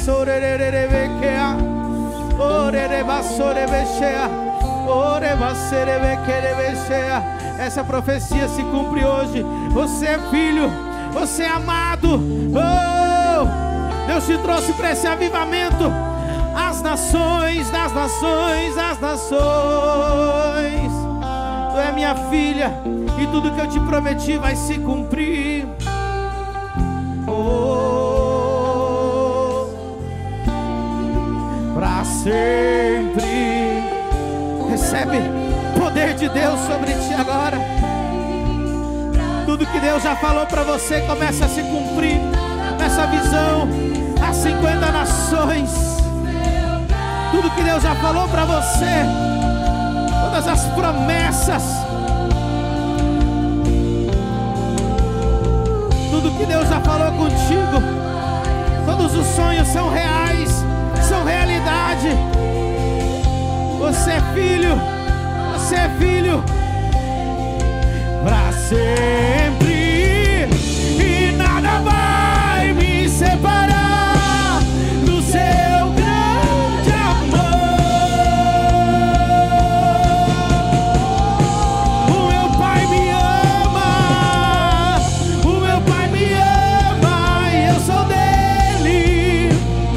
Essa profecia se cumpre hoje. Você é filho, você é amado. Oh! Deus te trouxe para esse avivamento. As nações, das nações, as nações. Tu é minha filha, e tudo que eu te prometi vai se cumprir. Oh, para sempre. Recebe poder de Deus sobre ti agora. Tudo que Deus já falou para você começa a se cumprir nessa visão. As cinquenta nações. Tudo que Deus já falou para você, todas as promessas, tudo que Deus já falou contigo, todos os sonhos são reais, são realidade. Você é filho, você é filho para sempre, e nada vai me separar do seu grande amor. O meu Pai me ama, o meu Pai me ama, e eu sou dele.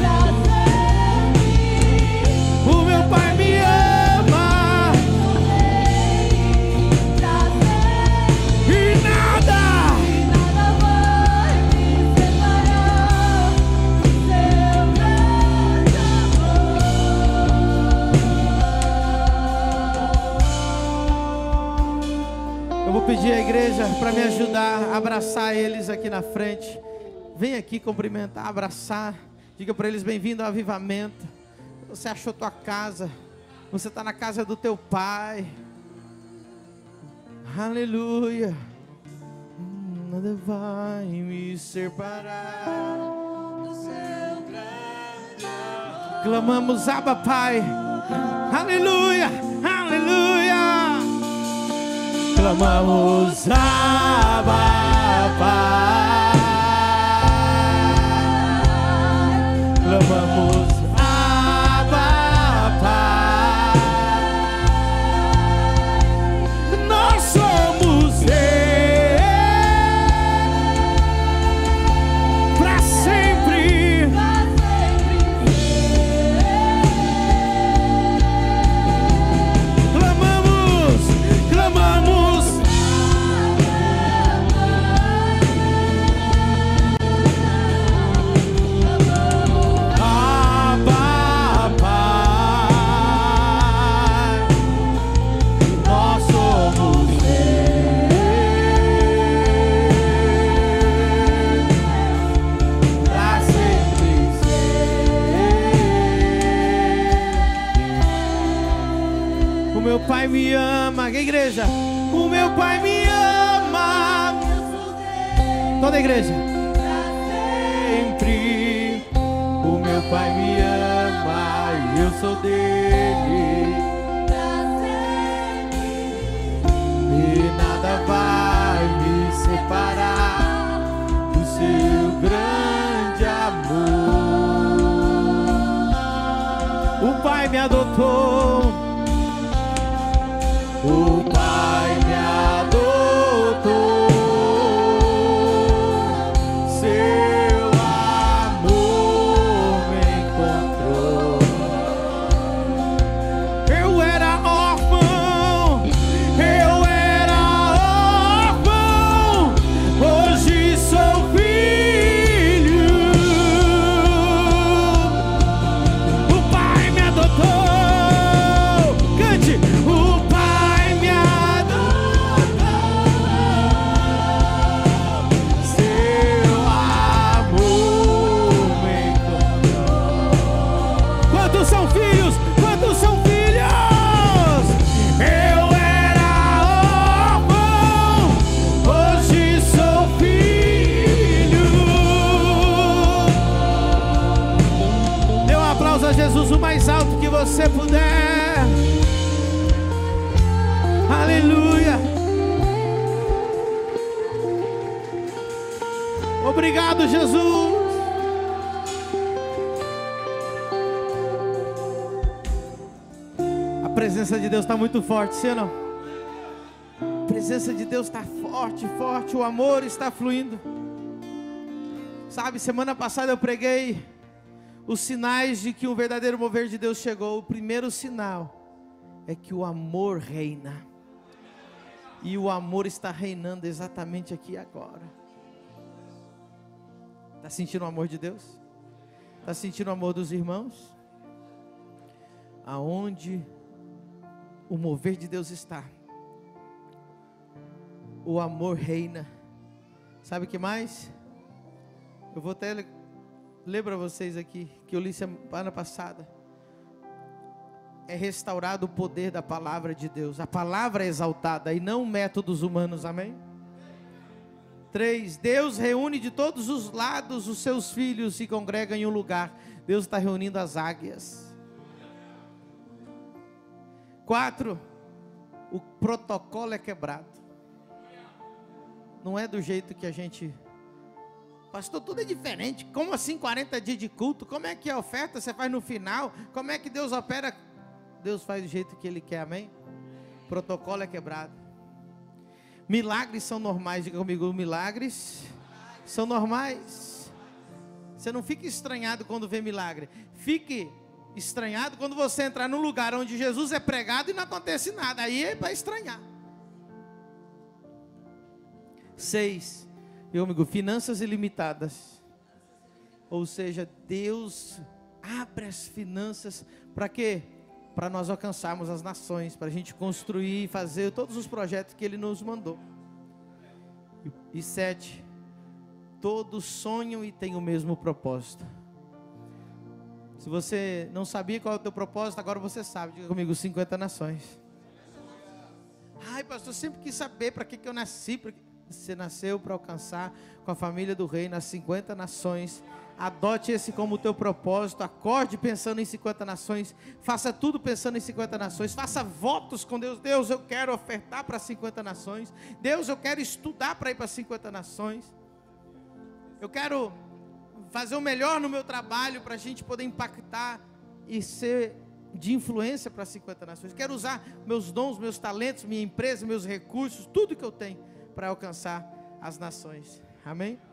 O meu Pai me ama, e nada, e nada vai me separar do seu grande amor. Eu vou pedir à igreja para me ajudar a abraçar eles aqui na frente. Vem aqui cumprimentar, abraçar. Diga para eles: bem-vindo ao avivamento. Você achou tua casa, você está na casa do teu Pai. Aleluia. Hum, Nada vai me separar do seu grande amor. Clamamos: Abba, Pai. Aleluia, aleluia. Clamamos: Abba, Pai. Clamamos: Abba, Pai. Nós somos Deus para sempre. Clamamos, clamamos. Abba, Pai. Nós somos pra sempre ser. O meu Pai me ama. Que igreja? O meu Pai me ama. Toda a igreja. Sempre. O meu Pai me ama e eu sou dele. E nada vai me separar do seu grande amor. O Pai me adotou. O Pai me adotou. Obrigado, Jesus. A presença de Deus está muito forte, sim ou não? A presença de Deus está forte, forte. O amor está fluindo. Sabe, semana passada eu preguei os sinais de que um verdadeiro mover de Deus chegou. O primeiro sinal é que o amor reina. E o amor está reinando exatamente aqui agora. Está sentindo o amor de Deus? Está sentindo o amor dos irmãos? Aonde o mover de Deus está, o amor reina. Sabe o que mais? Eu vou até ler para vocês aqui, que eu li semana passada. É restaurado o poder da palavra de Deus. A palavra é exaltada e não métodos humanos, amém? Três, Deus reúne de todos os lados os seus filhos e congrega em um lugar. Deus está reunindo as águias. Quatro, o protocolo é quebrado. Não é do jeito que a gente... Pastor, tudo é diferente. Como assim quarenta dias de culto? Como é que a oferta você faz no final? Como é que Deus opera? Deus faz do jeito que Ele quer, amém? Protocolo é quebrado. Milagres são normais. Diga comigo, milagres são normais. Você não fica estranhado quando vê milagre. Fique estranhado quando você entrar num lugar onde Jesus é pregado e não acontece nada. Aí é para estranhar. Seis, meu amigo, finanças ilimitadas. Ou seja, Deus abre as finanças para quê? Para nós alcançarmos as nações, para a gente construir e fazer todos os projetos que Ele nos mandou. E, e sete, todos sonham e têm o mesmo propósito. Se você não sabia qual é o teu propósito, agora você sabe. Diga comigo, cinquenta nações. Ai, pastor, eu sempre quis saber para que, que eu nasci. Porque você nasceu para alcançar com a família do reino as cinquenta nações. Adote esse como teu propósito. Acorde pensando em cinquenta nações. Faça tudo pensando em cinquenta nações. Faça votos com Deus. Deus, eu quero ofertar para cinquenta nações. Deus, eu quero estudar para ir para cinquenta nações. Eu quero fazer o melhor no meu trabalho para a gente poder impactar e ser de influência para cinquenta nações. Quero usar meus dons, meus talentos, minha empresa, meus recursos, tudo que eu tenho para alcançar as nações. Amém?